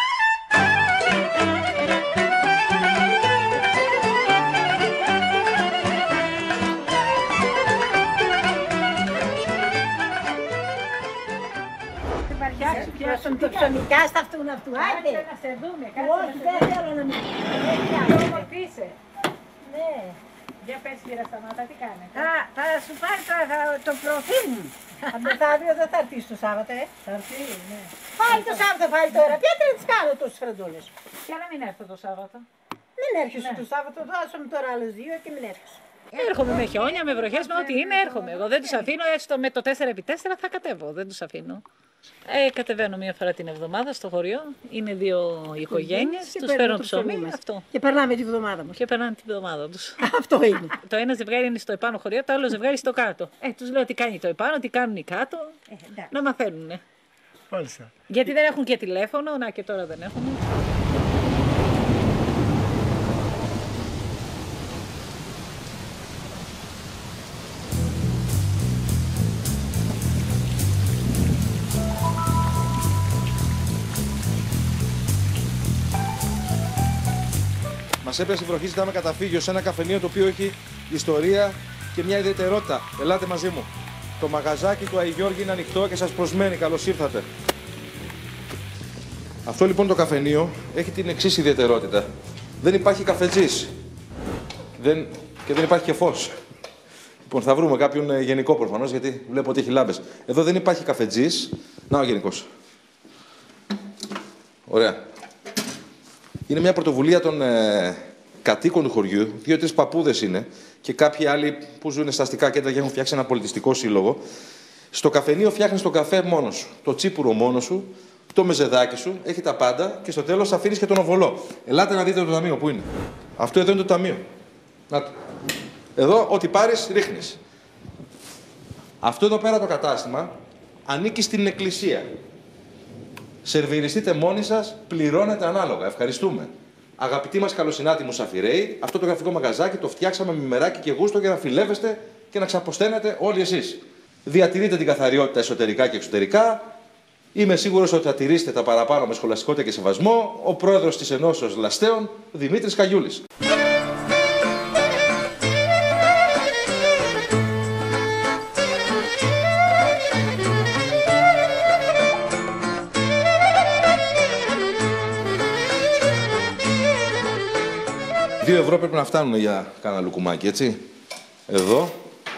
Πιάσουν το ψωμικά στα αυτού αυτού, άντε. Να σε δούμε, κάτσε. Όχι, δεν θέλω να μην... Είσαι. Ναι. Για πες κύριε Σταμάτα, τι κάνετε. Θα σου πάρει το προφίλ μου. Αν μεθαύριο δεν θα έρθεις το Σάββατο, ε. Θα έρθει, ναι. Πάλι το Σάββατο, πάλι τώρα. Ποια θα τις κάνω τόσες φρεντούλες. Για να μην έρθω το Σάββατο. Μην έρχεσαι το Σάββατο, δώσαμε τώρα άλλες δύο και μην έρχεσαι. Έρχομαι με χιόνια, με βροχές, με ό,τι είναι έρχομαι. Εγώ δεν τους αφήνω, έστω με το τέσσερα επί τέσσερα θα κατέβω, δεν τους αφήνω. Ε, κατεβαίνω μία φορά την εβδομάδα στο χωριό. Είναι δύο οικογένειες. Τους φέρνω ψωμί. Αυτό. Και περνάμε τη βδομάδα μας. Και περνάνε τη βδομάδα τους. Αυτό είναι. Το ένα ζευγάρι είναι στο επάνω χωριό, το άλλο ζευγάρι στο κάτω. Ε, τους λέω τι κάνει το επάνω, τι κάνουν οι κάτω. Ε, να μαθαίνουνε. Μάλιστα. Γιατί δεν έχουν και τηλέφωνο, να και τώρα δεν έχουν. Μας έπιασε η βροχή, ζητάμε καταφύγιο σε ένα καφενείο το οποίο έχει ιστορία και μια ιδιαιτερότητα. Ελάτε μαζί μου. Το μαγαζάκι του Αϊγιώργη είναι ανοιχτό και σας προσμένει. Καλώς ήρθατε. Αυτό λοιπόν το καφενείο έχει την εξής ιδιαιτερότητα. Δεν υπάρχει καφετζής. Δεν... Και δεν υπάρχει και φως. Λοιπόν, θα βρούμε κάποιον γενικό προφανώς, γιατί βλέπω ότι έχει λάμπες. Εδώ δεν υπάρχει καφετζής. Να ο γενικός. Ωραία. Είναι μια πρωτοβουλία των ε, κατοίκων του χωριού. Δύο-τρεις παππούδες είναι και κάποιοι άλλοι που ζουν στα αστικά κέντρα και έχουν φτιάξει ένα πολιτιστικό σύλλογο. Στο καφενείο φτιάχνεις το καφέ μόνος σου. Το τσίπουρο μόνος σου, το μεζεδάκι σου, έχει τα πάντα και στο τέλος αφήνεις και τον οβολό. Ελάτε να δείτε το ταμείο, πού είναι. Αυτό εδώ είναι το ταμείο. Να το. Εδώ, ό,τι πάρεις, ρίχνεις. Αυτό εδώ πέρα το κατάστημα ανήκει στην εκκλησία. Σερβιριστείτε μόνοι σας, πληρώνετε ανάλογα. Ευχαριστούμε. Αγαπητοί μας καλοσυνάτοι μουσαφιρέοι, αυτό το γραφικό μαγαζάκι το φτιάξαμε με μεράκι και γούστο για να φιλεύεστε και να ξαποσταίνετε όλοι εσείς. Διατηρείτε την καθαριότητα εσωτερικά και εξωτερικά. Είμαι σίγουρος ότι θα τηρήσετε τα παραπάνω με σχολαστικότητα και σεβασμό. Ο πρόεδρος της Ενώσεως Λαστέων, Δημήτρης Καγιούλης. Δύο ευρώ πρέπει να φτάνουν για κάνα λουκουμάκι, έτσι. Εδώ.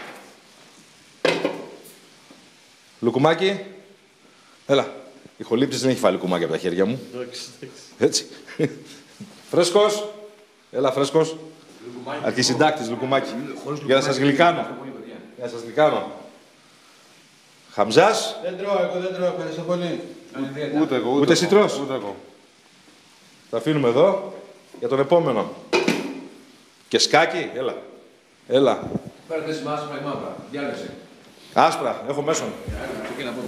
Λουκουμάκι. Έλα. Η χολύπτης δεν έχει φάει λουκουμάκι από τα χέρια μου. Έτσι. Φρέσκος. Έλα, φρέσκος. Αρχισυντάκτης, λουκουμάκι. Για να σας γλυκάνω. Για να σας γλυκάνω. Χαμζάς. Δεν τρώω, εγώ δεν τρώω, ευχαριστώ πολύ. Ούτε εγώ, ούτε εσύ τρως. Ούτε εγώ. Θα αφήνουμε εδώ για τον επόμενο. Και σκάκι, έλα. Έλα. Πάρετε σημάδι άσπρα ή μαύρα. Διάλεξε. Άσπρα, έχω μέσον. Και να πούμε.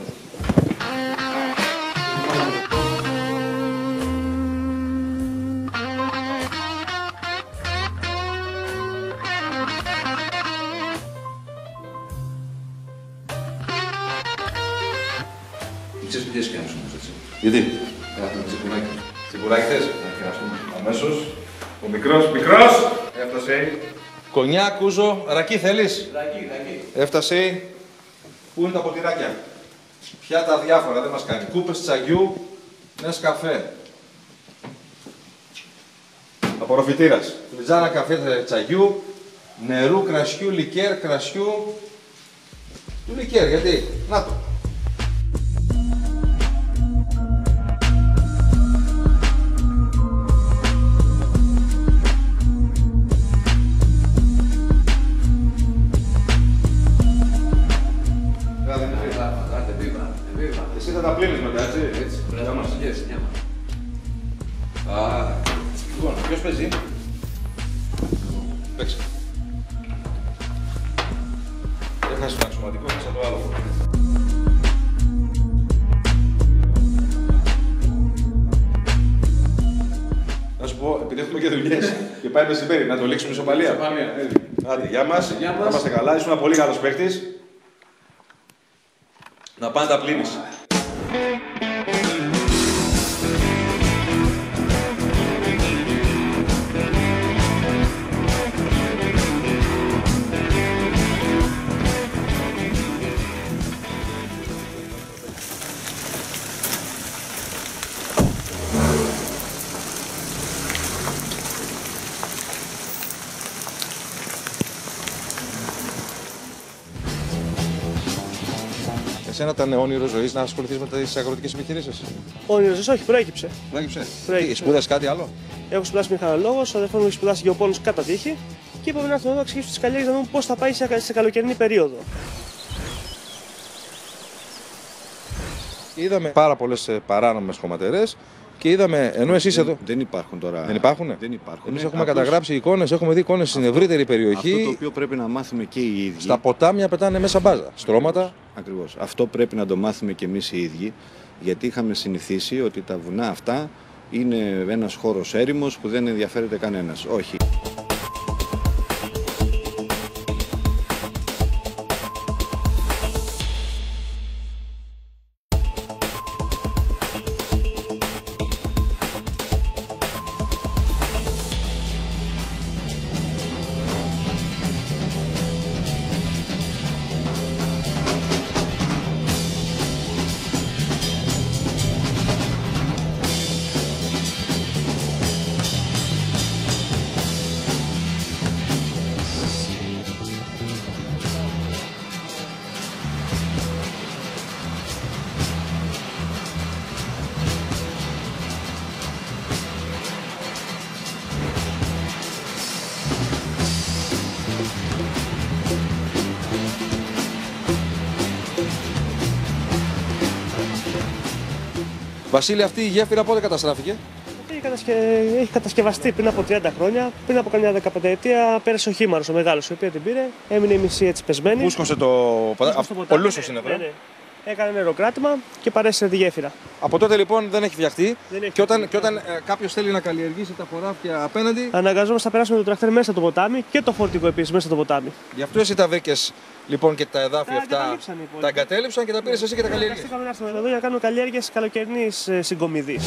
ξέρεις ποιες κάνεις όμως, έτσι. Γιατί? Κάθομαι τσιπουράκι. Τσιπουράκι θες? Να κεραστούμε. Αμέσως. Ο μικρός, μικρός! Έφτασε. Κονιά, κούζο, ρακί θέλεις? Ρακί, ρακί. Έφτασε. Πού είναι τα ποτηράκια? Ποια τα διάφορα, δεν μας κάνει. Κούπες τσαγιού, Νεσκαφέ. Απορροφητήρας. Φλιτζάνα καφέ τσαγιού, νερού, κρασιού, λικέρ, κρασιού. Του λικέρ, γιατί. Να το. Εσύ θα τα πλύνεις μετά, έτσι. Έτσι, πρέπει να μας αγγέσει, μια μας. Α, λοιπόν, ποιος παίζει? Παίξε. Δεν χάσεις το αξιωματικό, θα το άλλο. Να σου πω, επειδή έχουμε και δουλειές και πάει μεσημέρι, να το λήξουμε ισοπαλία. Άντε, γεια μας. Να είμαστε καλά, ήσουν ένα πολύ καλός παίκτης. Να πάνε τα πλύνεις. Εσένα ήταν όνειρο ζωής να ασχοληθείς με τις αγροτικές επιχειρήσεις? Όνειρο ζωής, όχι, προέκυψε. Προέκυψε. Προέκυψε. Σπούδασες κάτι άλλο? Έχω σπουδάσει μηχανολόγος, ο αδερφός μου έχει σπουδάσει γεωπόνους κατά τύχη και είπαμε να έρθουμε εδώ να ξεκινήσουμε τις καλλιέργειες να δούμε πώς θα πάει σε, σε καλοκαιρινή περίοδο. Είδαμε πάρα πολλές παράνομες χωματερές και είδαμε, ενώ εσείς δεν, εδώ. Δεν υπάρχουν τώρα. Δεν υπάρχουν. Δεν υπάρχουν. Εμείς έχουμε Απλώς... καταγράψει εικόνες, έχουμε δει εικόνες στην ευρύτερη περιοχή. Αυτό το οποίο πρέπει να μάθουμε και οι ίδιοι. Στα ποτάμια πετάνε μέσα μπάζα, στρώματα. Ακριβώς. Αυτό πρέπει να το μάθουμε και εμείς οι ίδιοι, γιατί είχαμε συνηθίσει ότι τα βουνά αυτά είναι ένας χώρος έρημος που δεν ενδιαφέρεται κανένας. Όχι. Βασίλη, αυτή η γέφυρα πότε καταστράφηκε? Έχει, κατασκε... έχει κατασκευαστεί πριν από τριάντα χρόνια. Πριν από καμιά δεκαπενταετία πέρασε ο Χήμαρος, ο μεγάλος, η οποία την πήρε. Έμεινε η μισή έτσι πεσμένη. Πούσκωσε το. Ο Λούσος είναι εδώ. Ναι, ναι. Έκανε νεροκράτημα και παρέσυρε τη γέφυρα. Από τότε λοιπόν δεν έχει φτιαχτεί. Δεν έχει και όταν, και όταν ε, κάποιος θέλει να καλλιεργήσει τα χωράφια απέναντι. Αναγκαζόμαστε να περάσουμε το τρακτέρ μέσα στο ποτάμι και το φορτηγό επίσης μέσα στο ποτάμι. Γι' αυτό εσύ τα βρήκες λοιπόν και τα εδάφια τα αυτά. Τα εγκατέλειψαν και τα πήρες εσύ και τα καλλιεργείς. Είχαμε να έρθουμε εδώ για να κάνουμε καλλιέργειες καλοκαιρινής συγκομιδής.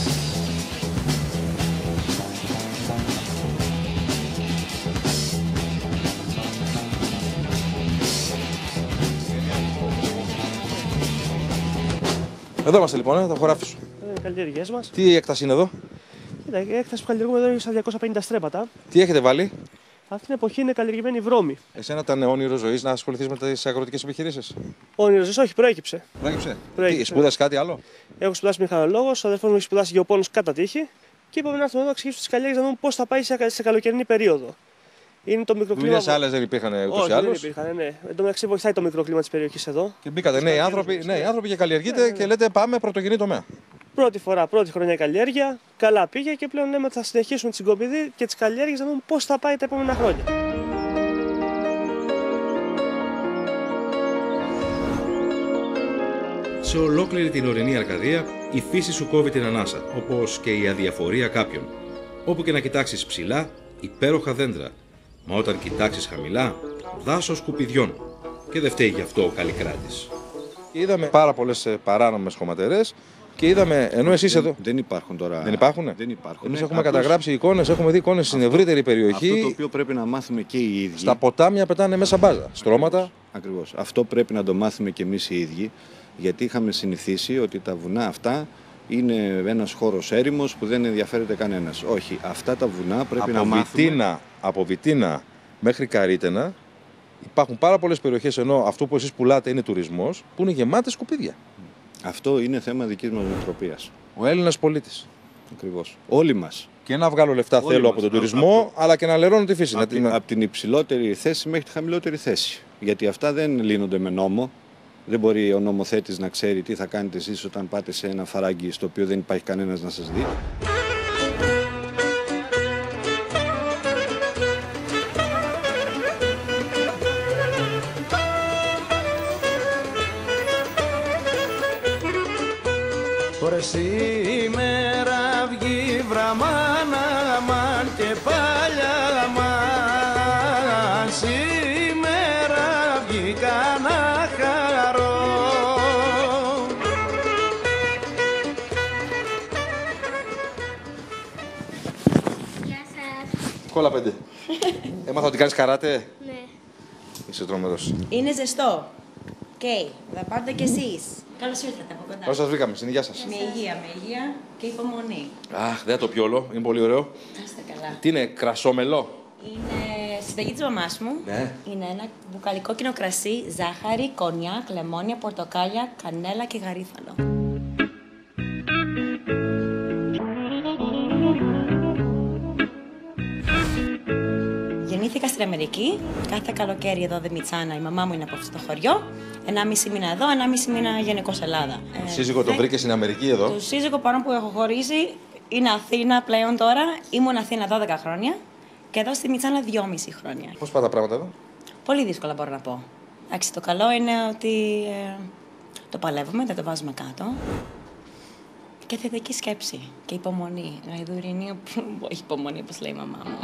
Εδώ είμαστε λοιπόν, ε, τα χωράφια σου. Εδώ είναι οι καλλιέργειές μας. Τι έκταση είναι εδώ? Κοίτα, η έκταση που καλλιεργούμε εδώ είναι στα διακόσια πενήντα στρέμματα. Τι έχετε βάλει? Αυτή την εποχή είναι καλλιεργημένη βρώμη. Εσένα ήταν όνειρο ζωής να ασχοληθείς με τις αγροτικές επιχειρήσεις? Όνειρο ζωής, όχι, προέκυψε. Προέκυψε. προέκυψε. Τι, σπούδασες κάτι άλλο? Έχω σπουδάσει μηχανολόγος, ο αδερφός μου έχει σπουδάσει γεωπόνους κατά τύχη και είπαμε να έρθουμε εδώ να ξεκινήσουμε τις καλλιέργειες να δούμε πώς θα πάει σε, σε καλοκαιρινή περίοδο. Είναι το μικροκλίμα. Δουλειές άλλες δεν υπήρχαν ούτως ή άλλως? Δεν υπήρχαν, ναι. Εν τω μεταξύ βοηθάει το μικροκλίμα της περιοχής εδώ. Και μπήκατε νέοι άνθρωποι, νέοι άνθρωποι και καλλιεργείτε ναι, ναι. και λέτε πάμε πρωτογενή τομέα. Πρώτη φορά, πρώτη χρονιά καλλιέργεια, καλά πήγε και πλέον λέμε ότι θα συνεχίσουμε τη συγκομιδή και τις καλλιέργειες να δούμε πώς θα πάει τα επόμενα χρόνια. Σε ολόκληρη την ορεινή Αρκαδία η φύση σου κόβει την ανάσα, όπως και η αδιαφορία κάποιων. Όπου και να κοιτάξεις ψηλά, υπέροχα δέντρα. Μα όταν κοιτάξεις χαμηλά, δάσος σκουπιδιών. Και δεν φταίει γι' αυτό ο Καλλικράτης. Και είδαμε πάρα πολλές παράνομες χωματερές. Και είδαμε, ενώ εσείς εδώ. Δεν υπάρχουν τώρα. Δεν υπάρχουν. Δεν υπάρχουν. Εμείς έχουμε απλώς καταγράψει εικόνες, έχουμε δει εικόνες στην ευρύτερη περιοχή. Αυτό το οποίο πρέπει να μάθουμε και οι ίδιοι. Στα ποτάμια πετάνε μέσα μπάζα, στρώματα. Ακριβώς. Αυτό πρέπει να το μάθουμε και εμείς οι ίδιοι. Γιατί είχαμε συνηθίσει ότι τα βουνά αυτά είναι ένας χώρος έρημος που δεν ενδιαφέρεται κανένας. Όχι, αυτά τα βουνά πρέπει από να μάθουμε. Βιτίνα, από Βιτίνα μέχρι Καρύτενα υπάρχουν πάρα πολλές περιοχές, ενώ αυτό που εσείς πουλάτε είναι τουρισμός, που είναι γεμάτες σκουπίδια. Αυτό είναι θέμα δικής μας νοοτροπίας. Ο Έλληνας πολίτης. Ακριβώς. Όλοι μας. Και να βγάλω λεφτά Όλοι θέλω μας. από τον τουρισμό, από... αλλά και να λερώνω τη φύση. Από την, από την υψηλότερη θέση μέχρι τη χαμηλότερη θέση. Γιατί αυτά δεν λύνονται με νόμο. Δεν μπορεί ο νομοθέτης να ξέρει τι θα κάνετε εσείς όταν πάτε σε ένα φαράγγι στο οποίο δεν υπάρχει κανένας να σας δει. Ωρε σήμερα βγει βραμάνα μαν και παλιά μαν, σήμερα βγήκα να χαρώ. Γεια σας. Κόλλα πέντε. Έμαθα ότι κάνεις καράτε. Ναι. Είσαι τρομερός. Είναι ζεστό. Οκ, okay, θα πάρετε κι εσείς. Καλώς ήρθατε από κοντά. Καλώς σας βρήκαμε. Στην υγεία σας. Με υγεία, με υγεία και υπομονή. Αχ, δεν θα το πιω όλο. Είναι πολύ ωραίο. Είστε καλά. Τι είναι, κρασόμελο. Είναι συνταγή της μαμάς μου. Ναι. Είναι ένα μπουκάλι κόκκινο κρασί, ζάχαρη, κονιάκ, λεμόνια, πορτοκάλια, κανέλα και γαρίφαλο. Γεννήθηκα στην Αμερική. Κάθε καλοκαίρι εδώ Δεμιτσάνα, η μαμά μου είναι από αυτό το χωριό. Ενάμιση μήνα εδώ, ενάμιση μήνα γενικώς Ελλάδα. Το σύζυγο τον βρήκε στην Αμερική εδώ. Το σύζυγο πάνω που έχω χωρίσει είναι Αθήνα πλέον τώρα. Ήμουν Αθήνα δώδεκα χρόνια και εδώ στη Μιτσάνα δυόμιση χρόνια. Πώς πάνε τα πράγματα εδώ. Πολύ δύσκολα μπορώ να πω. Εντάξει, το καλό είναι ότι ε, το παλεύουμε, δεν το βάζουμε κάτω. Και θετική σκέψη και υπομονή. Γαϊδουρινή, όχι υπομονή, όπως λέει η μαμά μου.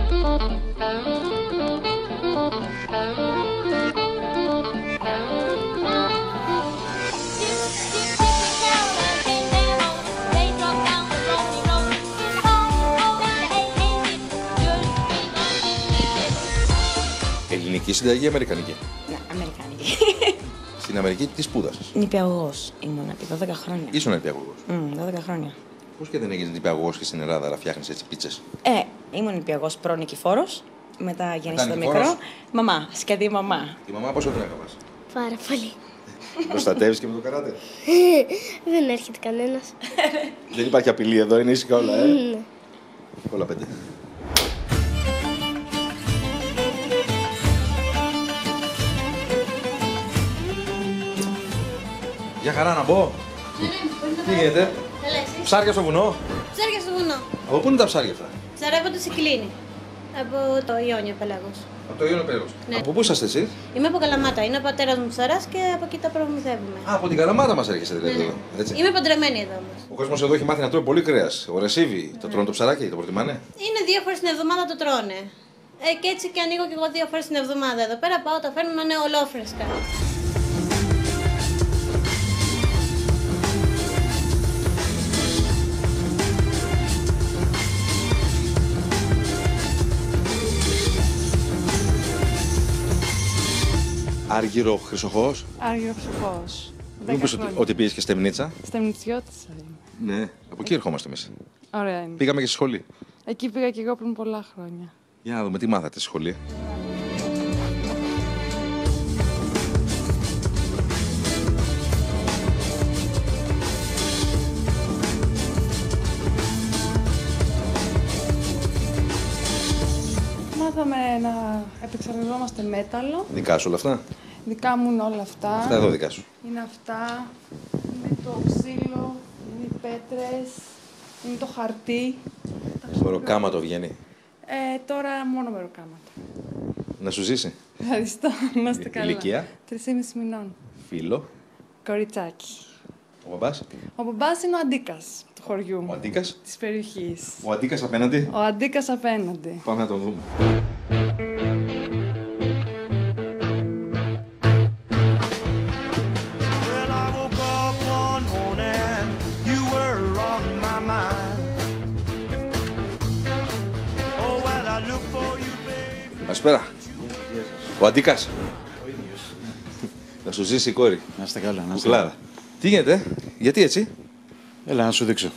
Ελληνική συνταγή ή αμερικανική. Ναι, αμερικανική. Στην Αμερική τι σπούδασες. Νηπιαγωγός ήμουν επί δώδεκα χρόνια. Ήσουν νηπιαγωγός. Mm, δώδεκα χρόνια. Πώς και δεν έγινες νηπιαγωγός και στην Ελλάδα, αλλά φτιάχνεις έτσι πίτσες. Ε, ήμουν νηπιαγωγός προ-νικηφόρος. Μετά γέννησε το μικρό. Μαμά, σχεδί μαμά. Τη μαμά πόσο την έκανες. Πάρα πολύ. Προστατεύεις και με το καράτε. Δεν έρχεται κανένας. Δεν υπάρχει απειλή εδώ, είναι ήσυχα όλα, ε. Ναι. Όλα πέντε. Για χαρά να μπω. Τι γίνεται. Ψάρια στο βουνό. Ψάρια στο βουνό. Από πού είναι τα ψάρια αυτά. Ψαρεύονται σε Κυκλίνη. Από το Ιόνιο Πέλαγος. Από το Ιόνιο Πέλαγος. Ναι. Από πού είσαστε εσείς. Είμαι από Καλαμάτα. Είναι ο πατέρας μου ψαράς και από εκεί τα προμηθεύουμε. Α, από την Καλαμάτα μας έρχεσαι δηλαδή Ναι, εδώ. ναι. Έτσι. Είμαι παντρεμένη εδώ όμως. Ο κόσμος εδώ έχει μάθει να τρώει πολύ κρέας. Ο ρεσίβι. Το τρώνε το ψαράκι, το προτιμάνε. Είναι δύο φορές την εβδομάδα το τρώνε. Ε, και έτσι και ανοίγω και εγώ δύο φορές την εβδομάδα. Εδώ πέρα πάω, τα φέρνουν να είναι ολόφρεσκα. Άργυρο Χρυσοχώος. Άργυρο Χρυσοχώος. Μήπως ότι, ότι πήγες και Στεμνίτσα. Στεμνιτσιώτησα είμαι. Ναι, από εκεί ερχόμαστε εμείς. Ωραία είναι. Πήγαμε και στη σχολή. Εκεί πήγα και εγώ πριν πολλά χρόνια. Για να δούμε τι μάθατε στη σχολή. Μάθαμε να επεξεργαζόμαστε μέταλλο. Δικά σου όλα αυτά. Δικά μου είναι όλα αυτά. Αυτά εδώ δικά σου. Είναι αυτά. Είναι το ξύλο. Είναι οι πέτρες. Είναι το χαρτί. Μεροκάματο βγαίνει. Ε, τώρα μόνο μεροκάματα. Να σου ζήσει. Ευχαριστώ. Να είστε καλά. Ηλικία. Τρεις μηνών. Φίλο. Κοριτσάκι. Ο μπαμπάς. Ο μπαμπάς είναι ο Αντίκας του χωριού. Ο Αντίκας. Της περιοχής. Ο Αντίκας απέναντι. Ο Αντίκας απέναντι. Πάμε να τον δούμε. Well, Ο Αντίκας. Ο ίδιος. Να σου ζήσει η κόρη. Να είστε καλά, να είστε Κουκλάρα. καλά. Τι γίνεται, γιατί έτσι? Έλα να σου δείξω.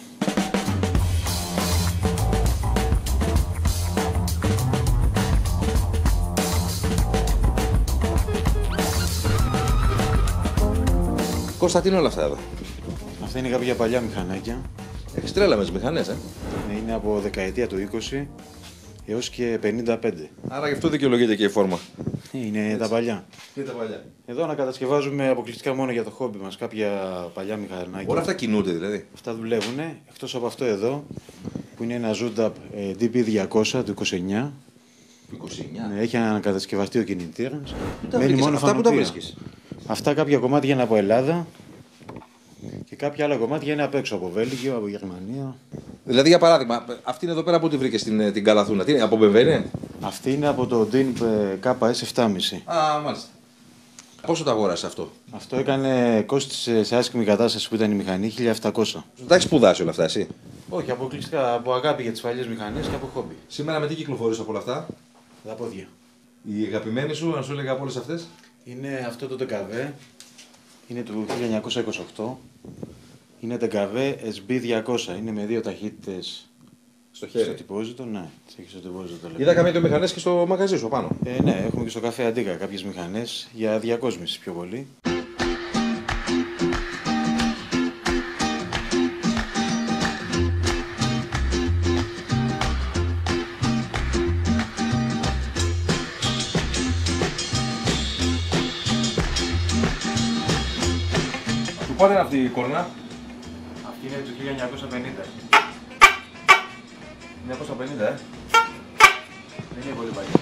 Κώστα, τι είναι όλα αυτά εδώ? Αυτά είναι κάποια παλιά μηχανάκια. Έχεις τρέλα με τις μηχανές, ε? Είναι από δεκαετία του είκοσι έως και πενήντα πέντε. Άρα γι' αυτό δικαιολογείται και η φόρμα. Είναι Έτσι. τα παλιά. Είναι τα παλιά. Εδώ ανακατασκευάζουμε αποκλειστικά μόνο για το χόμπι μας κάποια παλιά μηχανάκια. Όλα αυτά κινούνται δηλαδή. Αυτά δουλεύουν, εκτός από αυτό εδώ που είναι ένα Zundap ε, ντι πι διακόσια του είκοσι εννιά. είκοσι εννιά. Ναι, έχει ανακατασκευαστεί ο κινητήρας. Τα βρήκες, αυτά που τα βρίσκεις? Αυτά κάποια κομμάτια είναι από Ελλάδα και κάποια άλλα κομμάτια είναι απ' έξω από Βέλγιο, από Γερμανία. Δηλαδή, για παράδειγμα, αυτή είναι εδώ πέρα που τη βρήκε στην την Καλαθούνα. Τι είναι, από Μπεμβένε? Αυτή είναι από το ντι εν πι κέι ες επτά κόμμα πέντε. Α, μάλιστα. Πόσο το αγόρασε αυτό? Αυτό έκανε, κόστισε σε άσχημη κατάσταση που ήταν η μηχανή χίλια επτακόσια. Τα έχεις σπουδάσει όλα αυτά, εσύ? Όχι, αποκλειστικά από αγάπη για τις παλιές μηχανές και από χόμπι. Σήμερα με τι κυκλοφορείς από όλα αυτά? Τα πόδια. Η αγαπημένη σου, να σου έλεγα από όλες αυτές? Είναι αυτό το ντι κέι βι. Είναι του χίλια εννιακόσια είκοσι οκτώ. Είναι ντι κέι βι ες μπι διακόσια. Είναι με δύο ταχύτητες στο χέρι. Στο τυπόζητο, ναι. Έχει στο τυπόζητο. Είδα καμία δύο μηχανές και στο μαγαζί σου πάνω. Ε, ναι, έχουμε και στο καφέ Αντίκα κάποιες μηχανές για διακόσμηση πιο πολύ. Πότε είναι αυτή η κόρνα? Αυτή είναι του χίλια εννιακόσια πενήντα. χίλια εννιακόσια πενήντα, ε. Δεν είναι πολύ παλιά.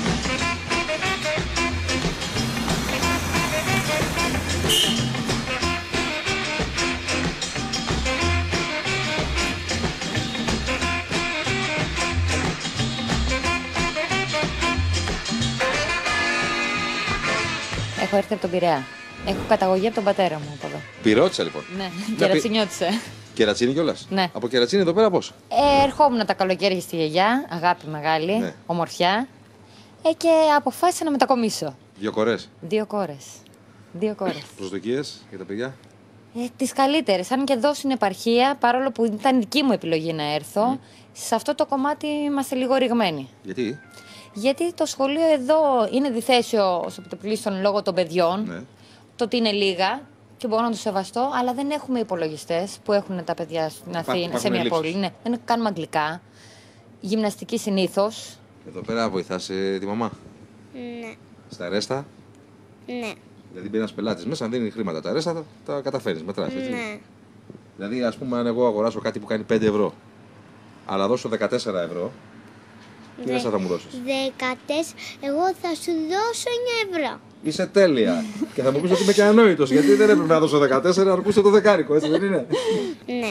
Έχω έρθει από τον Πειραιά. Έχω καταγωγή από τον πατέρα μου από εδώ. Πυρώτησα λοιπόν. Ναι, κερατσινιώτησα. Κερατσίνη κιόλας. Ναι. Από Κερατσίνη εδώ πέρα πώς? Ε, ερχόμουν τα καλοκαίρια στη γιαγιά, αγάπη μεγάλη, Ναι. ομορφιά. Ε, και αποφάσισα να μετακομίσω. Δύο κορές. Δύο κόρες. Δύο κόρες. Προσδοκίες για τα παιδιά? Ε, τις καλύτερες. Αν και εδώ στην επαρχία, παρόλο που ήταν δική μου επιλογή να έρθω, σε αυτό το κομμάτι είμαστε λίγο ρηγμένοι. Γιατί? Γιατί το σχολείο εδώ είναι διθέσιο ως επιτοπλίστων λόγω των παιδιών. Ναι. Το ότι είναι λίγα και μπορώ να το σεβαστώ, αλλά δεν έχουμε υπολογιστές που έχουν τα παιδιά στην Αθήνα, σε μια πόλη. Ναι. Δεν κάνουμε αγγλικά. Γυμναστική συνήθως. Εδώ πέρα βοηθάς ε, τη μαμά? Ναι. Στα ρέστα? Ναι. Δηλαδή μπει ένας πελάτης μέσα, αν δίνει χρήματα τα ρέστα, τα, τα καταφέρνεις, μετράς, έτσι? Ναι. Δηλαδή, ας πούμε, αν εγώ αγοράσω κάτι που κάνει πέντε ευρώ, αλλά δώσω δεκατέσσερα ευρώ, τι ρέστα θα μου δώσεις? δεκατέσσερα. Εγώ θα σου δώσω εννιά ευρώ. Είσαι τέλεια. Και θα μου πεις ότι είμαι και ανόητος, γιατί δεν έπρεπε να δώσω δεκατέσσερα, αρκούσε το δεκάρικο, έτσι δεν είναι? Ναι.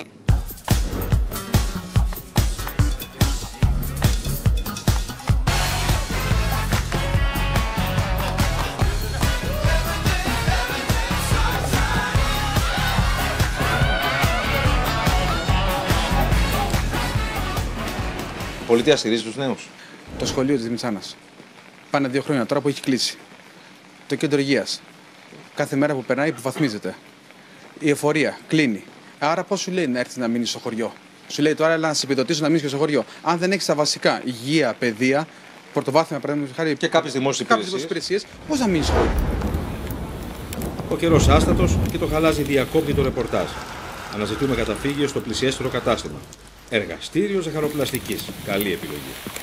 Πολιτεία στηρίζει τους νέους. Το σχολείο της Δημητσάνας. Πάνε δύο χρόνια τώρα που έχει κλείσει. Το κέντρο υγείας. Κάθε μέρα που περνάει υποβαθμίζεται. Η εφορία κλείνει. Άρα πώς σου λέει να έρθεις να μείνεις στο χωριό? Σου λέει τώρα έλα να σε επιδοτήσω να μείνεις και στο χωριό. Αν δεν έχεις τα βασικά, υγεία, παιδεία, πρωτοβάθμια παραδείγματος χάρη και κάποιες δημόσιες υπηρεσίες, υπηρεσίες, πώς να μείνεις στο χωριό? Ο καιρός άστατος και το χαλάζι διακόπτει το ρεπορτάζ. Αναζητούμε καταφύγιο στο πλησιέστερο κατάστημα. Εργαστήριο ζαχαροπλαστικής. Καλή επιλογή.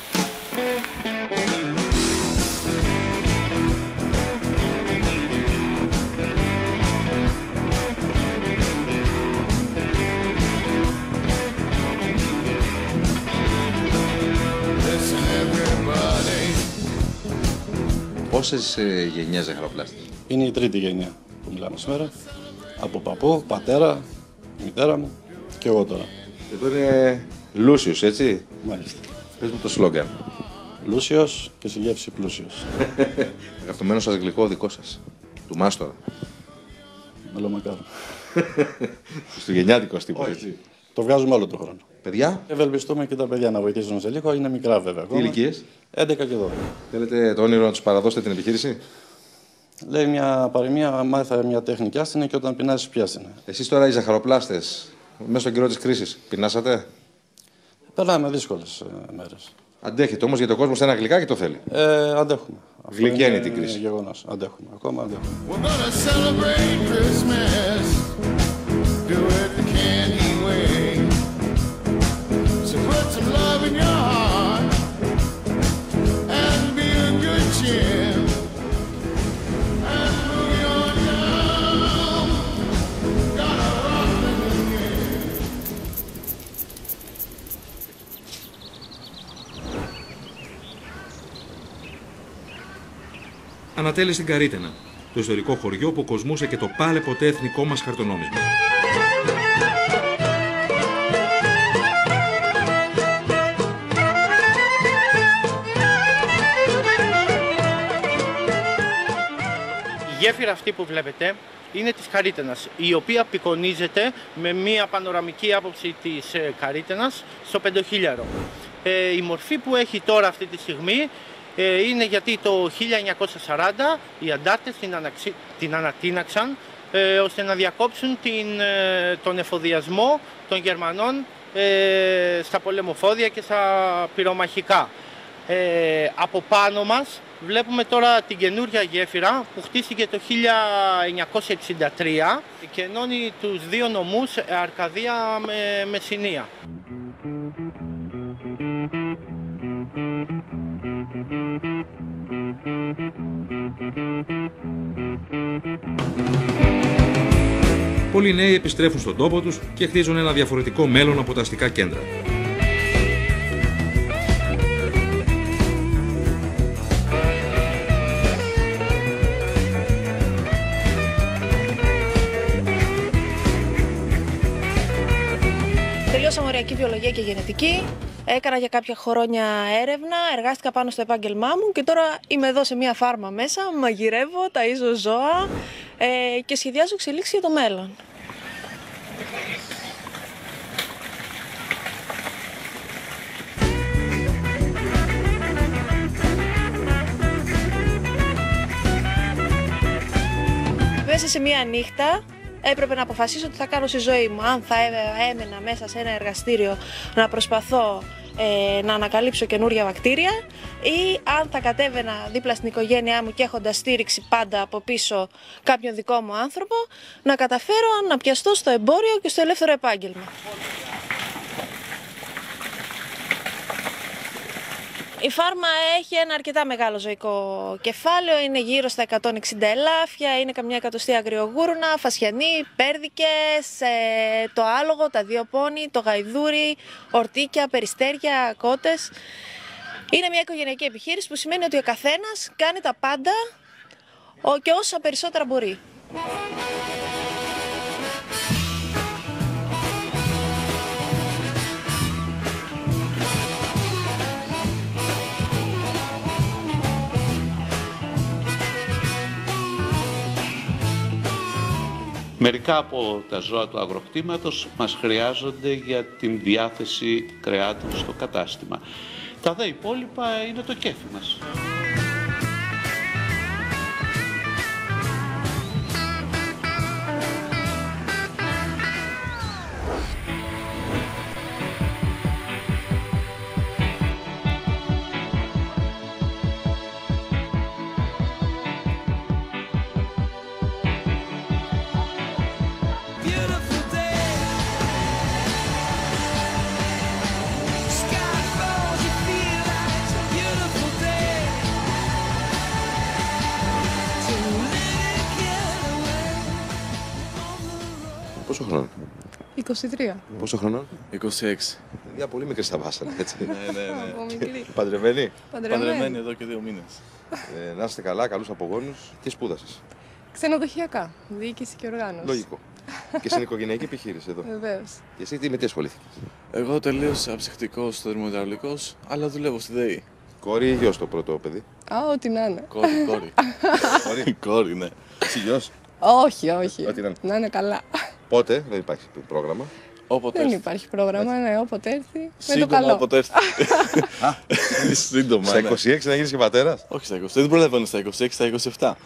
Πόσες ε, γενιές ζαχαροπλάστες? Είναι η τρίτη γενιά που μιλάμε σήμερα. Από παππού, πατέρα, μητέρα μου και εγώ τώρα. Εδώ είναι Λούσιος, έτσι? Μάλιστα. Πες μου το σλόγγαν. Λούσιος και στη γεύση πλούσιος. Αγαπημένο σας γλυκό δικό σας. Του Μάστορα. Μελομακάρο. Χριστουγεννιάτικος τύπος, έτσι? Το βγάζουμε όλο τον χρόνο. Παιδιά. Ευελπιστούμε και τα παιδιά να βοηθήσουν σε λίγο. Είναι μικρά βέβαια. Τι ηλικίες? έντεκα και δώδεκα. Θέλετε το όνειρο να τους παραδώσετε την επιχείρηση? Λέει μια παροιμία, μάθα μια τέχνη κι άστινε και όταν πεινάσεις πιάστηνε. Εσείς τώρα οι ζαχαροπλάστες, μέσα στον καιρό της κρίσης, πεινάσατε? Περνάμε δύσκολες ε, μέρες. Αντέχετε όμως, γιατί ο κόσμος ένα γλυκάκι το θέλει. Ε, αντέχουμε. Γλυκαίνει την κρίση. Είναι γεγονός. Αντέχουμε. Ακόμα αντέχουμε. Ανατέλει στην Καρύτενα, το ιστορικό χωριό που κοσμούσε και το πάλε ποτέ εθνικό μας χαρτονόμισμα. Η γέφυρα αυτή που βλέπετε είναι της Καρύτενας, η οποία απεικονίζεται με μία πανοραμική άποψη της Καρύτενας στο πεντοχίλιαρο. Ε, η μορφή που έχει τώρα αυτή τη στιγμή ε, είναι γιατί το χίλια εννιακόσια σαράντα οι αντάρτες την, αναξι... την ανατείναξαν ε, ώστε να διακόψουν την, ε, τον εφοδιασμό των Γερμανών ε, στα πολεμοφόδια και στα πυρομαχικά. Ε, από πάνω μας βλέπουμε τώρα την καινούρια γέφυρα που χτίστηκε το χίλια εννιακόσια εξήντα τρία και ενώνει τους δύο νομούς Αρκαδία με Μεσσηνία. Πολλοί νέοι επιστρέφουν στον τόπο τους και χτίζουν ένα διαφορετικό μέλλον από τα αστικά κέντρα. Τελείωσα μοριακή βιολογία και γενετική, έκανα για κάποια χρόνια έρευνα, εργάστηκα πάνω στο επάγγελμά μου και τώρα είμαι εδώ σε μια φάρμα μέσα, μαγειρεύω, ταΐζω ζώα ε, και σχεδιάζω εξελίξεις για το μέλλον. Μέσα σε μια νύχτα έπρεπε να αποφασίσω τι θα κάνω στη ζωή μου. Αν θα έμενα μέσα σε ένα εργαστήριο να προσπαθώ ε, να ανακαλύψω καινούρια βακτήρια ή αν θα κατέβαινα δίπλα στην οικογένειά μου και έχοντας στήριξη πάντα από πίσω κάποιον δικό μου άνθρωπο να καταφέρω να πιαστώ στο εμπόριο και στο ελεύθερο επάγγελμα. Η φάρμα έχει ένα αρκετά μεγάλο ζωικό κεφάλαιο, είναι γύρω στα εκατόν εξήντα ελάφια, είναι καμιά εκατοστή αγριογούρνα, φασιανοί, πέρδικες, το άλογο, τα δύο πόνι, το γαϊδούρι, ορτίκια, περιστέρια, κότες. Είναι μια οικογενειακή επιχείρηση που σημαίνει ότι ο καθένας κάνει τα πάντα και όσα περισσότερα μπορεί. Μερικά από τα ζώα του αγροκτήματος μας χρειάζονται για την διάθεση κρεάτων στο κατάστημα. Τα δε υπόλοιπα είναι το κέφι μας. Πόσο χρόνο? είκοσι τρία. Πόσο χρόνο? είκοσι έξι. Για πολύ μικρή στα βάσανα, έτσι. Ναι, ναι, ναι. Από μικρή. Παντρεμένη? Παντρεμένη εδώ και δύο μήνες. Ε, να είστε καλά, καλούς απογόνους. Τι σπούδασες? Ξενοδοχειακά, διοίκηση και οργάνωση. Λογικό. Και στην οικογενειακή επιχείρηση εδώ. Βεβαίως. Και εσύ τι, με τι ασχολήθηκες? Εγώ τελείωσα ψυχτικός θερμοϊδραυλικός, αλλά δουλεύω στη ΔΕΗ. Κόρη ή γιος το πρώτο παιδί? Α, ό,τι να είναι. Κόρη, κόρη. Κόρη, κόρη, ναι. Εσύ γιος? Όχι, όχι. Ό,τι να είναι. Να είναι καλά. Πότε, δεν υπάρχει πρόγραμμα. Όποτε Δεν έρθει. υπάρχει πρόγραμμα, ναι, όποτε έρθει. Με το Σύντομα, καλό. όποτε έρθει. Σύντομα. Στα ναι. είκοσι έξι να γίνεις και πατέρας. Όχι στα είκοσι. Δεν προλαβαίνω στα είκοσι έξι, στα είκοσι επτά.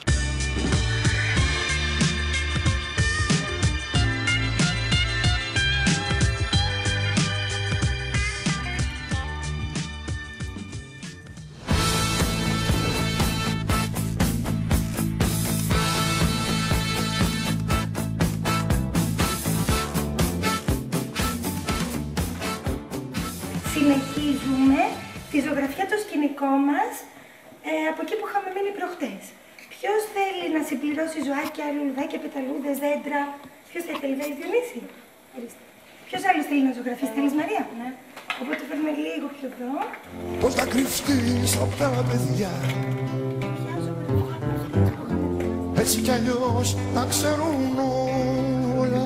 Συνεχίζουμε τη ζωγραφιά το σκηνικό μας ε, από εκεί που είχαμε μείνει προχτές. Ποιος θέλει να συμπληρώσει ζωάκια, λουλουδάκια, πεταλούδες, δέντρα? Ποιος θα ήθελε, θέλεις Διονύση? Ορίστε. Ποιος άλλος θέλει να ζωγραφίσει, θέλεις Μαρία? Ναι. Οπότε φέρνουμε λίγο πιο εδώ. Πώς θα κρυφτείς από τα παιδιά, έτσι κι αλλιώς τα ξέρουν όλα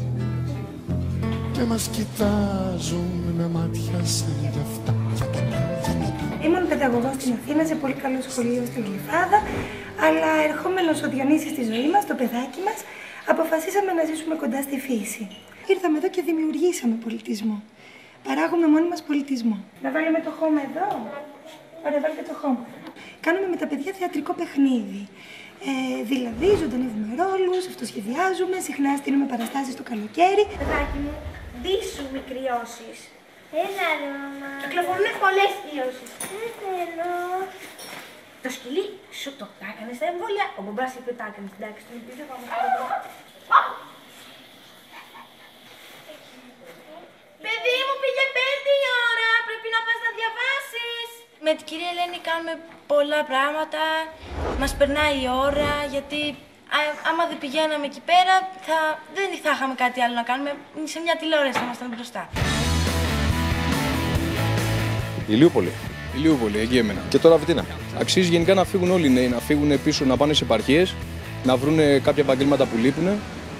και μας κοιτάζουν με μάτια σαν κι αυτά. Ήμουν παιδαγωγός στην Αθήνα, σε πολύ καλό σχολείο στην Γλυφάδα, αλλά ερχόμενος ο Διονύσης στη ζωή μας, το παιδάκι μας, αποφασίσαμε να ζήσουμε κοντά στη φύση. Ήρθαμε εδώ και δημιουργήσαμε πολιτισμό. Παράγουμε μόνοι μας πολιτισμό. Να βάλουμε το χώμα εδώ. Ωραία, βάλτε το χώμα. Κάνουμε με τα παιδιά θεατρικό παιχνίδι. Ε, δηλαδή, ζωντανεύουμε ρόλους, αυτοσχεδιάζουμε, συχνά στείλουμε παραστάσεις το καλοκαίρι. Παιδάκι μου, δίσου μικριώσεις. Έλα ρε μαμά. Κυκλοφορούν πολλές κρυώσεις. Δεν θέλω. Το σκυλί σου το έκανε στα εμβόλια. Ο μπαμπάς είπε τα έκανε. Εντάξει, τον είπε πάμε. Παιδί μου, πήγε πέντε η ώρα. Πρέπει να πας να διαβάσεις. Με την κυρία Ελένη κάνουμε πολλά πράγματα. Μας περνάει η ώρα γιατί α, άμα δεν πηγαίναμε εκεί πέρα θα, δεν θα είχαμε κάτι άλλο να κάνουμε. Σε μια τηλεόραση θα ήμασταν μπροστά. Ηλιούπολη. Ηλιούπολη, εκεί έμενα. Και τώρα Βιτίνα. Αξίζει γενικά να φύγουν όλοι οι νέοι, να φύγουν πίσω, να πάνε σε επαρχίες, να βρουν κάποια επαγγέλματα που λείπουν.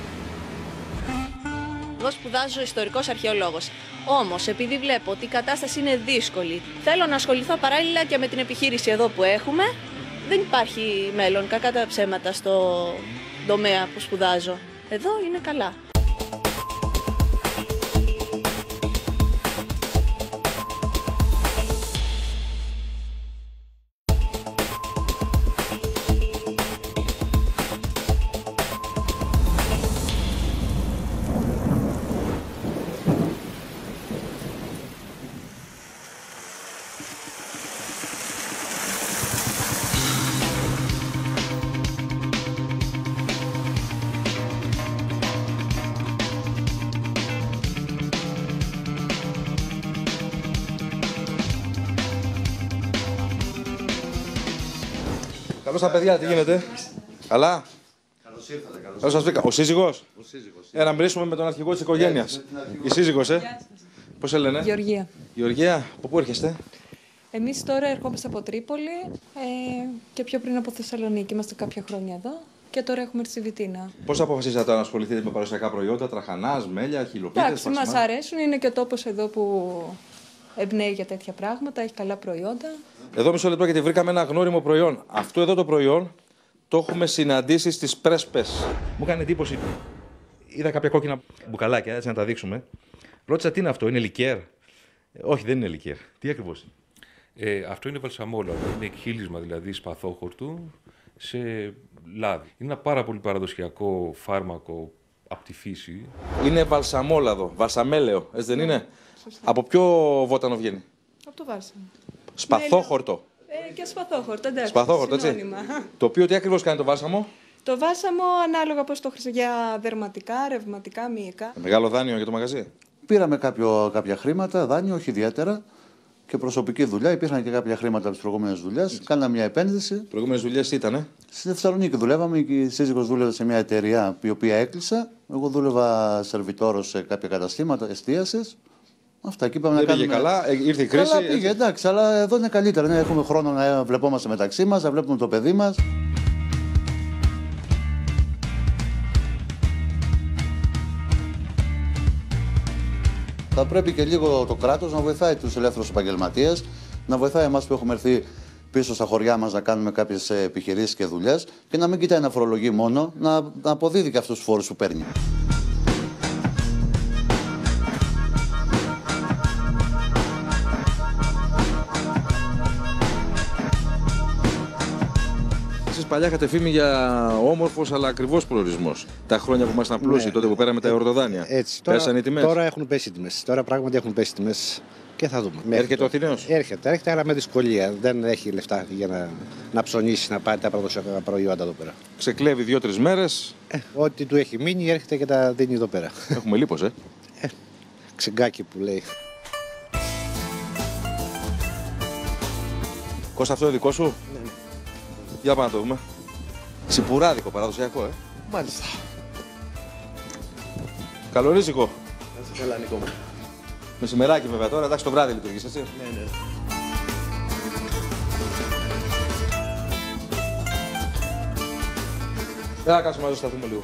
Εγώ σπουδάζω ιστορικός αρχαιολόγος. Όμως, επειδή βλέπω ότι η κατάσταση είναι δύσκολη, θέλω να ασχοληθώ παράλληλα και με την επιχείρηση εδώ που έχουμε. Δεν υπάρχει μέλλον, κακά τα ψέματα, στο τομέα που σπουδάζω. Εδώ είναι καλά. Καλώς τα παιδιά, τι γίνεται? Καλά. Καλώς ήρθατε. Καλώς Καλώς σας βρήκα. Ο σύζυγος. Ο σύζυγος. Ε, να μιλήσουμε με τον αρχηγό της οικογένειας. Η σύζυγος, ε. Πώς σε λένε? Γεωργία. Γεωργία, από πού έρχεστε? Εμείς τώρα ερχόμαστε από Τρίπολη ε, και πιο πριν από Θεσσαλονίκη. Είμαστε κάποια χρόνια εδώ και τώρα έχουμε έρθει στη Βιτίνα. Πώς αποφασίσατε να ασχοληθείτε με παραδοσιακά προϊόντα, τραχανάς, μέλια, χυλοπίτες? Εντάξει, μας αρέσουν. Είναι και ο τόπος εδώ που εμπνέει για τέτοια πράγματα. Έχει καλά προϊόντα. Εδώ μισό λεπτό γιατί βρήκαμε ένα γνώριμο προϊόν. Αυτό εδώ το προϊόν το έχουμε συναντήσει στις πρέσπες. Μου έκανε εντύπωση. Είδα κάποια κόκκινα μπουκαλάκια, έτσι να τα δείξουμε. Ρώτησα τι είναι αυτό, είναι λικέρ? Ε, όχι, δεν είναι λικέρ. Τι ακριβώς είναι? Ε, αυτό είναι βαλσαμόλαδο. Είναι εκχύλισμα δηλαδή σπαθόχορτου σε λάδι. Είναι ένα πάρα πολύ παραδοσιακό φάρμακο από τη φύση. Είναι βαλσαμόλαδο, βαλσαμέλαιο, έτσι δεν είναι? Σωστά. Από ποιο βότανο βγαίνει? Από το βάρσαμο. Σπαθόχορτο. Ε, και σπαθόχορτο, εντάξει. Σπαθόχορτο, έτσι. Συνώνυμα. Το οποίο τι ακριβώς κάνει το βάσαμο? Το βάσαμο ανάλογα πώς το χρησιμοποιεί για δερματικά, ρευματικά, μυϊκά. Μεγάλο δάνειο για το μαγαζί. Πήραμε κάποιο, κάποια χρήματα, δάνειο, όχι ιδιαίτερα, και προσωπική δουλειά. Υπήρχαν και κάποια χρήματα από τις προηγούμενες δουλειές. Κάναμε μια επένδυση. Οι προηγούμενες δουλειές ήτανε? Στη Θεσσαλονίκη δουλεύαμε. Η σύζυγος δούλευε σε μια εταιρεία η οποία έκλεισε. Εγώ δούλευα σερβιτόρος σε κάποια καταστήματα εστίασης. Αυτά εκεί είπαμε να πήγε κάνουμε. καλά, ήρθε η κρίση. Καλά πήγε, εντάξει, αλλά εδώ είναι καλύτερα. Ναι, έχουμε χρόνο να βλεπόμαστε μεταξύ μας, να βλέπουμε το παιδί μας. Θα πρέπει και λίγο το κράτος να βοηθάει τους ελεύθερους επαγγελματίες, να βοηθάει εμάς που έχουμε έρθει πίσω στα χωριά μας να κάνουμε κάποιες επιχειρήσεις και δουλειές και να μην κοιτάει να φορολογεί μόνο, να, να αποδίδει και αυτούς τους φόρους που παίρνει. παλιά είχατε φήμη για όμορφος αλλά ακριβώς προορισμός. Τα χρόνια που ήμασταν πλούσιοι, ναι, τότε που πέραμε τα εορτοδάνεια. Έτσι. Τώρα, πέσανε οι τιμές. Τώρα έχουν πέσει οι τιμές. Τώρα πράγματι έχουν πέσει οι τιμές και θα δούμε. Έρχεται ο Αθηναίος. Έρχεται, έρχεται, αλλά με δυσκολία. Δεν έχει λεφτά για να, να ψωνίσει, να πάρει τα παραδοσιακά προϊόντα εδώ πέρα. Ξεκλέβει δύο-τρεις μέρες. Ε, ό,τι του έχει μείνει έρχεται και τα δίνει εδώ πέρα. Έχουμε λίπος, ε. ε ξεγκάκι που λέει. Κώστα, αυτό είναι δικό σου? Ναι. Για πάμε να το δούμε. Τσιπουράδικο, παραδοσιακό, ε. Μάλιστα. Καλορίζικο. Να σε καλά, Νικό μου. Μεσημεράκι βέβαια τώρα, εντάξει, το βράδυ λειτουργείς, έτσι. Ναι, ναι. Έλα, κάτσουμε μαζί, σταθούμε λίγο.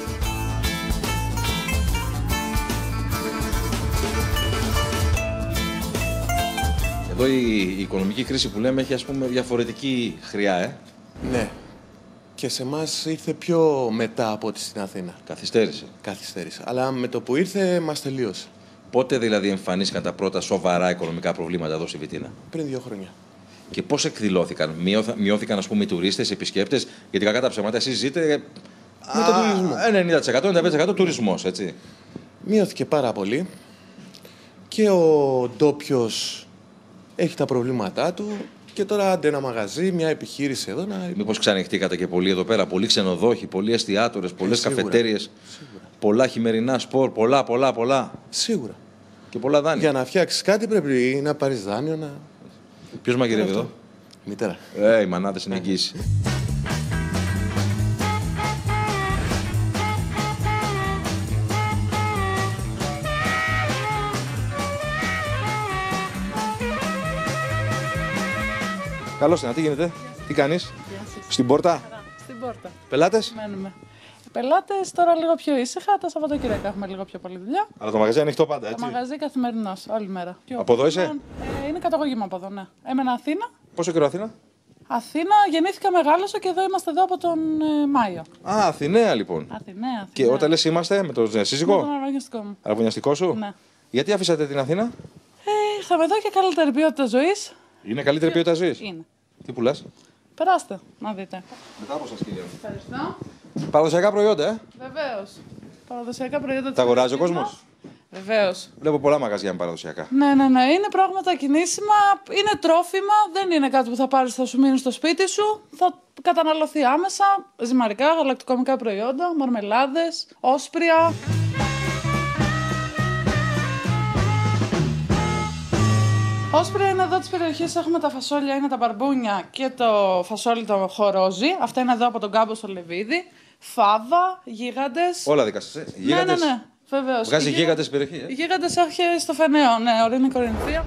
Εδώ η, η οικονομική κρίση που λέμε έχει, ας πούμε, διαφορετική χρειά, ε. Ναι. Και σε εμάς ήρθε πιο μετά από ό,τι στην Αθήνα. Καθυστέρησε. Καθυστέρησε. Αλλά με το που ήρθε μας τελείωσε. Πότε δηλαδή εμφανίστηκαν τα πρώτα σοβαρά οικονομικά προβλήματα εδώ στη Βιτίνα? Πριν δύο χρόνια. Και πώς εκδηλώθηκαν? Μειώθα, μειώθηκαν, ας πούμε, οι τουρίστες, οι επισκέπτες? Γιατί κακά τα ψέματα, εσείς ζείτε με τον τουρισμό. ενενήντα τοις εκατό, ενενήντα πέντε τοις εκατό τουρισμός, έτσι. Μειώθηκε πάρα πολύ. Και ο ντόπιος έχει τα προβλήματά του. Και τώρα άντε ένα μαγαζί, μια επιχείρηση εδώ να. Μήπως ξανοιχτήκατε και πολύ εδώ πέρα? Πολλοί ξενοδόχοι, πολλοί εστιατόρες, πολλές ε, καφετέριες, πολλά χειμερινά σπορ, πολλά, πολλά, πολλά. Σίγουρα. Και πολλά δάνεια. Για να φτιάξεις κάτι πρέπει να πάρεις δάνειο. Να... Ποιος μαγειρεύει εδώ? Μητέρα. Ε, οι μανάδες είναι εγγύηση. Καλώς είναι, τι γίνεται, τι κάνεις? Στην πόρτα? Στην πόρτα. Πελάτες? Μένουμε. Πελάτες τώρα λίγο πιο ήσυχα, τα Σαββατοκύριακα έχουμε λίγο πιο πολλή δουλειά. Αλλά το μαγαζί ανοιχτό πάντα, έτσι? Το μαγαζί καθημερινός, όλη μέρα. Από εδώ είσαι? Ε, είναι καταγωγή μου από εδώ, ναι. Έμενα Αθήνα. Πόσο καιρό Αθήνα? Αθήνα, γεννήθηκα, μεγάλωσα και εδώ είμαστε εδώ από τον ε, Μάιο. Α, Αθηναία λοιπόν. Αθηναία, Αθηναία. Και όταν λες είμαστε, με τον σύζυγο? Με τον αραβωνιαστικό μου. Αραβωνιαστικό σου? Ναι. Γιατί αφήσατε την Αθήνα? Ε, ήρθαμε εδώ και καλύτερη ποιότητα ζωής. Είναι καλύτερη ποιότητα ζωής? Είναι. Τι πουλάς? Περάστε, να δείτε. Μετά από σας, κύριε. Ευχαριστώ. Παραδοσιακά προϊόντα, ε. Βεβαίως. Παραδοσιακά προϊόντα. Τα αγοράζει ο κόσμος? Βεβαίως. Βλέπω πολλά μαγαζιά με παραδοσιακά. Ναι, ναι, ναι. Είναι πράγματα κινήσιμα, είναι τρόφιμα, δεν είναι κάτι που θα πάρεις, θα σου μείνει στο σπίτι σου. Θα καταναλωθεί άμεσα. Ζυμαρικά, γαλακτοκομικά προϊόντα, μαρμελάδες, όσπρια. Όσπρια είναι εδώ της περιοχής, έχουμε τα φασόλια, είναι τα μπαρμπούνια και το φασόλι το χορόζι. Αυτά είναι εδώ από τον κάμπο στο Λεβίδι. Φάβα, γίγαντες. Όλα δικά σας, ε. Γίγαντες. Ναι, ναι, ναι. Βεβαίως. Βγάζει γίγαντες στην περιοχή, ε. Γίγαντες έχει στο Φενέο, ναι, ορεινή Κορινθία.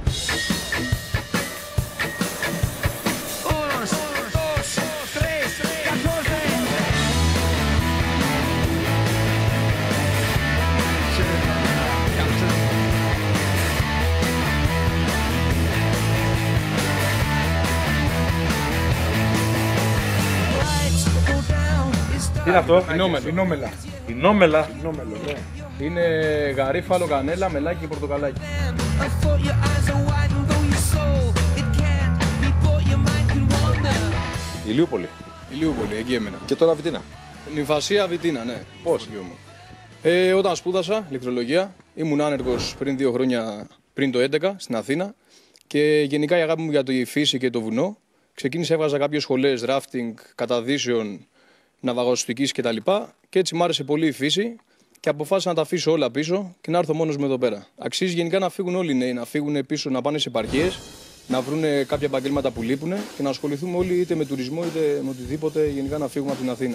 Τι είναι αυτό? Πινόμελα. Πινόμελα. Πινόμελο, ναι. Είναι γαρίφαλο, κανέλα, μελάκι και πορτοκαλάκι. Ηλιούπολη. Ηλιούπολη, εκεί έμενα. Και τώρα Βιτίνα. Νυμφασία Βιτίνα, ναι. Πώς? Ε, όταν σπούδασα ηλεκτρολογία, ήμουν άνεργος πριν δύο χρόνια, πριν το έντεκα, στην Αθήνα. Και γενικά η αγάπη μου για τη φύση και το βουνό. Ξεκίνησα, έβγαζα κάποιες σχολές ράφτινγκ, καταδύσεων, ναυαγοστικής κτλ. Και έτσι μ' άρεσε πολύ η φύση και αποφάσισα να τα αφήσω όλα πίσω και να έρθω μόνος μου εδώ πέρα. Αξίζει γενικά να φύγουν όλοι οι νέοι, να φύγουν πίσω, να πάνε σε επαρχίες, να βρουν κάποια επαγγέλματα που λείπουν και να ασχοληθούμε όλοι είτε με τουρισμό είτε με οτιδήποτε, γενικά να φύγουμε από την Αθήνα.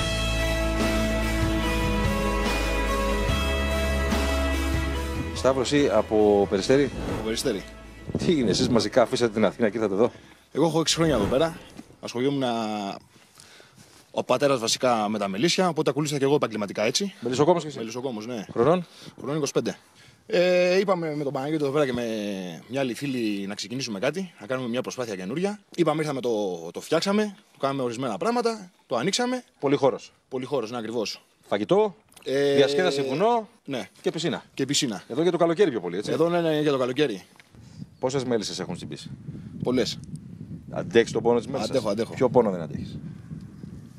Σταύρο, εσύ από Περιστέρι? Από Περιστέρι. Τι είναι, εσείς μαζικά αφήσατε την Αθήνα και ήρθατε εδώ? Εγώ έχω έξι χρόνια εδώ πέρα. Ασχολιόμουν ο πατέρας βασικά με τα μελίσια, οπότε ακολούθησα και εγώ επαγγελματικά έτσι. Μελισσοκόμος και εσύ? Μελισσοκόμος, ναι. Χρονών? Χρονών είκοσι πέντε. Ε, είπαμε με τον Παναγιώτη εδώ πέρα και με μια άλλη φίλη να ξεκινήσουμε κάτι, να κάνουμε μια προσπάθεια καινούρια. Είπαμε, ήρθαμε, το, το φτιάξαμε, το κάναμε ορισμένα πράγματα, το ανοίξαμε. Πολύ χώρος. Πολύ χώρος, ναι, ακριβώς. Φαγητό, ε, διασκέδαση, βουνό, ναι. Και πισίνα. Και πισίνα. Εδώ για το καλοκαίρι πιο πολύ, έτσι. Εδώ ναι, ναι, για το καλοκαίρι. Πόσες μέλισσες έχουν στην πίση? Πολλές. Αντέχεις τον πόνο της μέλισσας? Αντέχω, αντέχω. Ποιο πόνο δεν αντέχεις?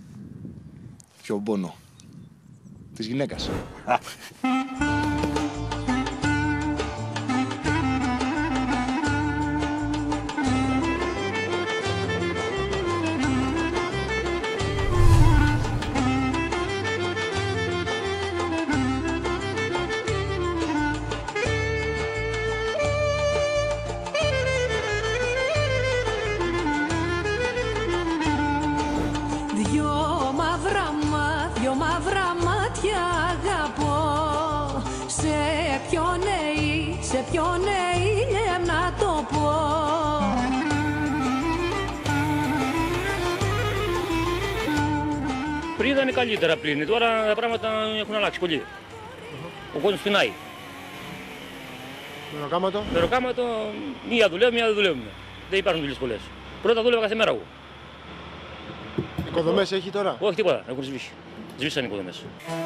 πιο πόνο? Της γυναίκας. Πριν ήταν καλύτερα πριν, τώρα τα πράγματα έχουν αλλάξει πολύ. Ο κόσμος πεινάει. Μεροκάματο. Μεροκάματο, μία δουλεύουμε, μία δεν δουλεύουμε. Δεν υπάρχουν δουλειές πολλές. Πρώτα δούλευα κάθε μέρα εγώ. Οικοδομές έχει τώρα? Όχι τίποτα, έχουν σβήσει. Σβήσαν οι οικοδομές.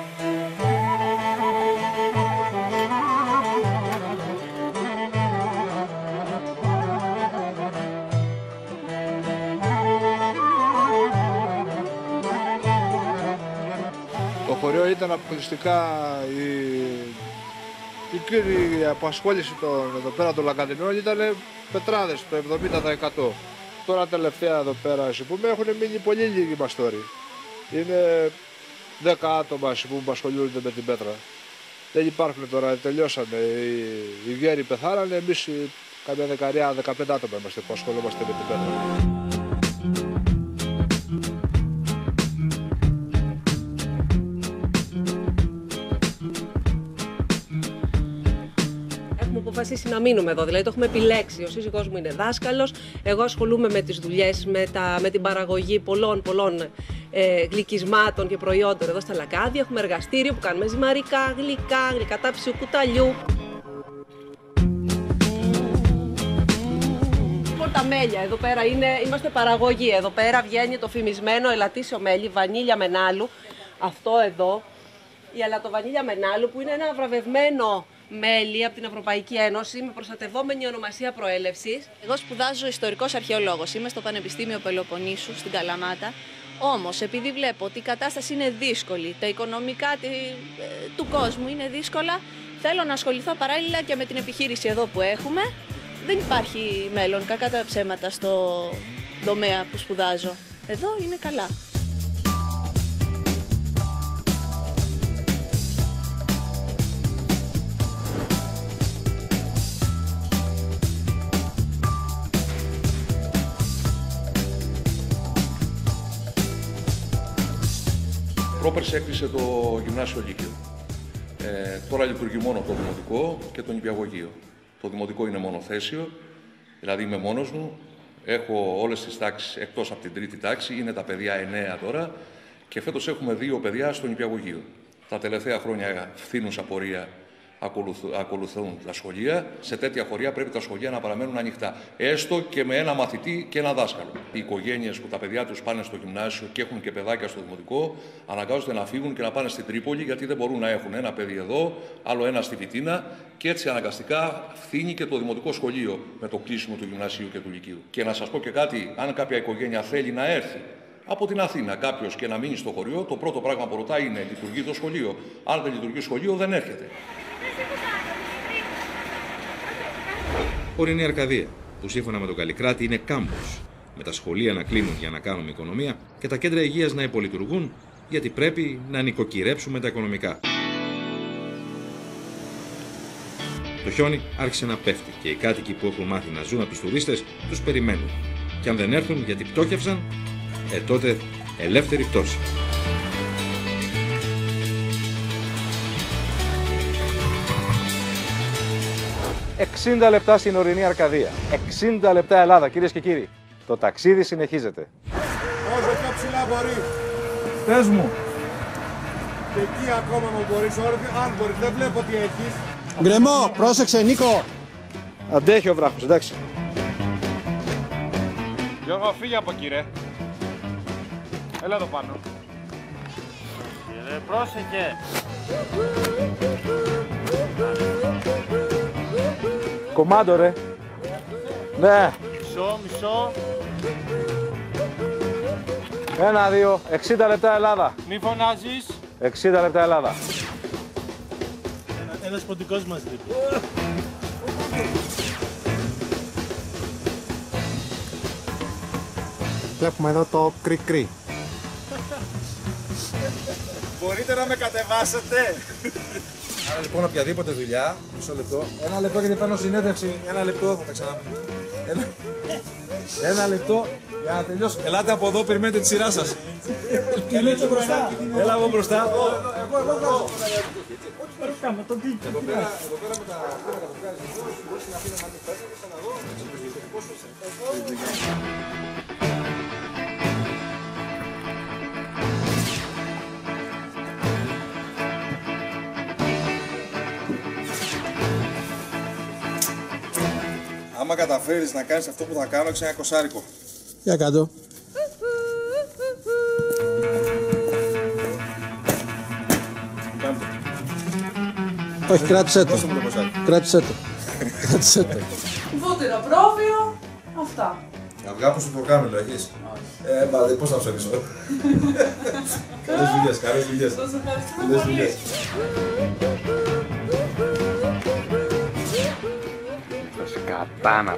Το χωριό ήταν αποκλειστικά η, η κύρια απασχόληση των, εδώ πέρα των Λαγκαδινών ήταν πετράδες, το εβδομήντα τοις εκατό. Τώρα τελευταία εδώ πέρα, ας πούμε, έχουν μείνει πολύ λίγοι μαστόροι. Είναι δέκα άτομα, ας πούμε, που ασχολούνται με την πέτρα. Δεν υπάρχουν τώρα, τελειώσανε. Οι, οι γέροι πεθάρανε, εμείς καμιά δεκαετία, δεκαπέντε άτομα είμαστε που ασχολούμαστε με την πέτρα. Αποφασίσει να μείνουμε εδώ, δηλαδή το έχουμε επιλέξει. Ο σύζυγός μου είναι δάσκαλος, εγώ ασχολούμαι με τις δουλειές, με, τα, με την παραγωγή πολλών πολλών ε, γλυκισμάτων και προϊόντων εδώ στα Λακάδια. Έχουμε εργαστήριο που κάνουμε ζυμαρικά, γλυκά, γλυκατά ψιού κουταλιού. Τα μέλια εδώ πέρα είναι, είμαστε παραγωγή. Εδώ πέρα βγαίνει το φημισμένο ελαττήσιο μέλι, βανίλια μενάλου. Αυτό εδώ, η αλατοβανίλια μενάλου, που είναι ένα βραβευμένο μέλι από την Ευρωπαϊκή Ένωση με προστατευόμενη ονομασία προέλευσης. Εγώ σπουδάζω ιστορικός αρχαιολόγος. Είμαι στο Πανεπιστήμιο Πελοποννήσου, στην Καλαμάτα. Όμως, επειδή βλέπω ότι η κατάσταση είναι δύσκολη, τα οικονομικά του κόσμου είναι δύσκολα, θέλω να ασχοληθώ παράλληλα και με την επιχείρηση εδώ που έχουμε. Δεν υπάρχει μέλλον, κακά τα ψέματα, στο τομέα που σπουδάζω. Εδώ είναι καλά. Πρόπερση έκλεισε το γυμνάσιο Λύκειο. Ε, τώρα λειτουργεί μόνο το δημοτικό και το νηπιαγωγείο. Το δημοτικό είναι μονοθέσιο, δηλαδή είμαι μόνος μου. Έχω όλες τις τάξεις εκτός από την τρίτη τάξη, είναι τα παιδιά εννέα τώρα και φέτος έχουμε δύο παιδιά στο νηπιαγωγείο. Τα τελευταία χρόνια φθήνουσα πορεία ακολουθούν τα σχολεία. Σε τέτοια χωριά πρέπει τα σχολεία να παραμένουν ανοιχτά. Έστω και με ένα μαθητή και ένα δάσκαλο. Οι οικογένειες που τα παιδιά τους πάνε στο γυμνάσιο και έχουν και παιδάκια στο δημοτικό, αναγκάζονται να φύγουν και να πάνε στην Τρίπολη, γιατί δεν μπορούν να έχουν ένα παιδί εδώ, άλλο ένα στη Βιτίνα. Και έτσι αναγκαστικά φθήνει και το δημοτικό σχολείο με το κλείσιμο του γυμνασίου και του λυκείου. Και να σας πω και κάτι, αν κάποια οικογένεια θέλει να έρθει από την Αθήνα κάποιος και να μείνει στο χωριό, το πρώτο πράγμα που ρωτάει είναι: λειτουργεί το σχολείο? Αν δεν λειτουργεί σχολείο, δεν έρχεται. Ορεινή Αρκαδία, που σύμφωνα με τον Καλλικράτη είναι κάμπος, με τα σχολεία να κλείνουν για να κάνουμε οικονομία και τα κέντρα υγείας να υπολειτουργούν, γιατί πρέπει να νοικοκυρέψουμε τα οικονομικά. Το χιόνι άρχισε να πέφτει και οι κάτοικοι που έχουν μάθει να ζουν από τους τουρίστες τους περιμένουν. Και αν δεν έρθουν γιατί πτώχευσαν, ε τότε ελεύθερη πτώση. εξήντα λεπτά στην ορεινή Αρκαδία. εξήντα λεπτά Ελλάδα, κυρίες και κύριοι. Το ταξίδι συνεχίζεται. Όσο πιο ψηλά μπορεί. Πες μου. Και εκεί ακόμα μου μπορείς, αν μπορείς. Δεν βλέπω τι έχεις. Γκρεμό, πρόσεξε Νίκο. Αντέχει ο βράχος, εντάξει. Γιώργο, φύγε από εκεί ρε. Έλα εδώ πάνω. Ρε, πρόσεχε. Κομμάντο ρε. Ναι. Μισό, μισό. Ένα, δύο, εξήντα λεπτά Ελλάδα. Μη φωνάζεις. εξήντα λεπτά Ελλάδα. Ένας ποντικός μας λείπει. Βλέπουμε εδώ το κρι-κρι. Μπορείτε να με κατεβάσετε. Άρα λοιπόν οποιαδήποτε δουλειά, μισό λεπτό, ένα λεπτό γιατί παίρνω συνέντευξη, ένα λεπτό θα τα ξαναπώ. Ένα, ένα λεπτό για να τελειώσω. Ελάτε από εδώ, περιμένετε τη σειρά σας. Ελάτε μπροστά. Έλα εγώ μπροστά. Εγώ, εγώ βγάζω. Εδώ πέρα με τα κάμερα που βγάζεις εδώ, μπορείς να αφήνω να μην πέσει, να δω. Άμα καταφέρεις να κάνεις αυτό που θα κάνω, έχεις ένα κοσάρικο. Για κάτω. Όχι, κράτησέ το. Κράτησέ το. Κράτησέ το. Βούτυρο πρόβιο, αυτά. Αυγά που σου το κάμελο έχεις. Ε, μπα, πώς θα ψωνίσω. Καλές δουλειές, καλές δουλειές. Σας ευχαριστούμε πολύ. Κατάνα.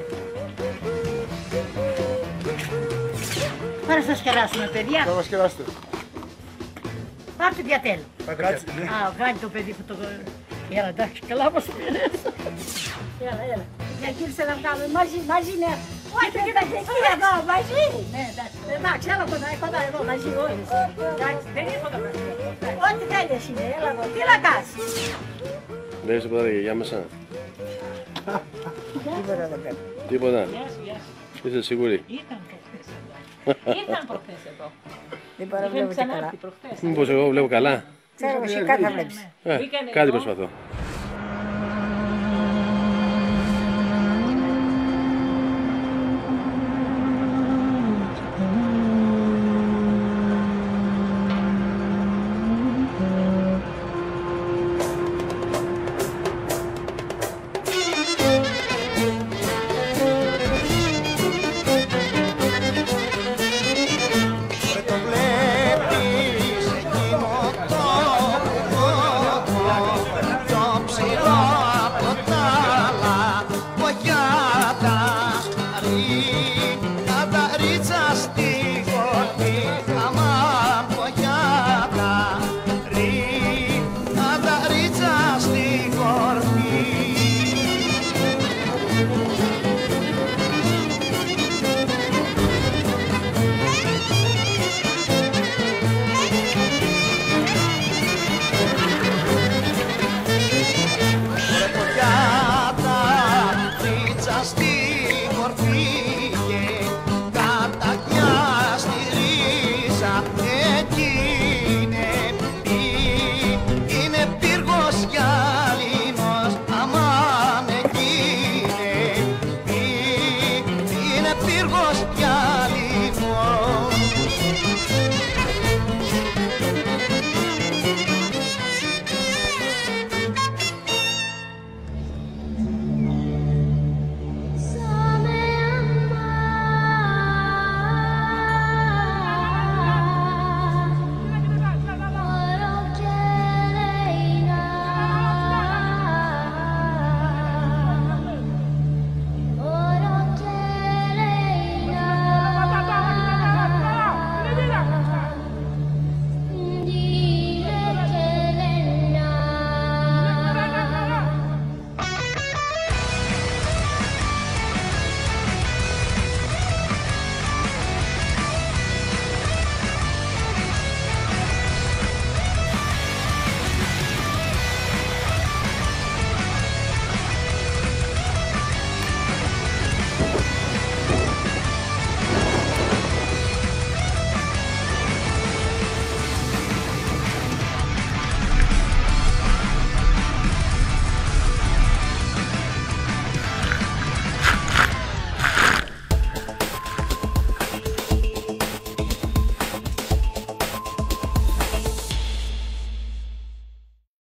Τώρα θα σκεράσουμε, παιδιά. Θα μας κεράσετε. Πάρτε τι διατέλω. Α, βγάλει το παιδί που το... Έλα, εντάξει, καλά μας πήρες. Έλα, έλα. Για κύριε να βγάλουμε μαζί, μαζί, ναι. Όχι, κοιτάξτε, εκεί εδώ, μαζί. Ναι, εντάξει, έλα κοντά, κοντά εδώ, μαζί όλες. Εντάξει, δεν είναι φωτογραφία. Ό,τι θέλεις είναι, έλα εδώ. Τι να κάνεις. Δεν είσαι ποτέ για μέσα. Τίποτα δεν πρέπει. Τίποτα. Γεια σου, γεια σου. Είσαι σίγουρη. Ήρθαν προχθές εδώ. Ήρθαν προχθές εδώ. Δεν Είχαν παραβλέπετε καλά. ξανάρθει προχθές. Μήπως εγώ βλέπω καλά. Ξέρω, εσύ κάτι θα βλέπεις. Ε, κάτι προσπαθώ.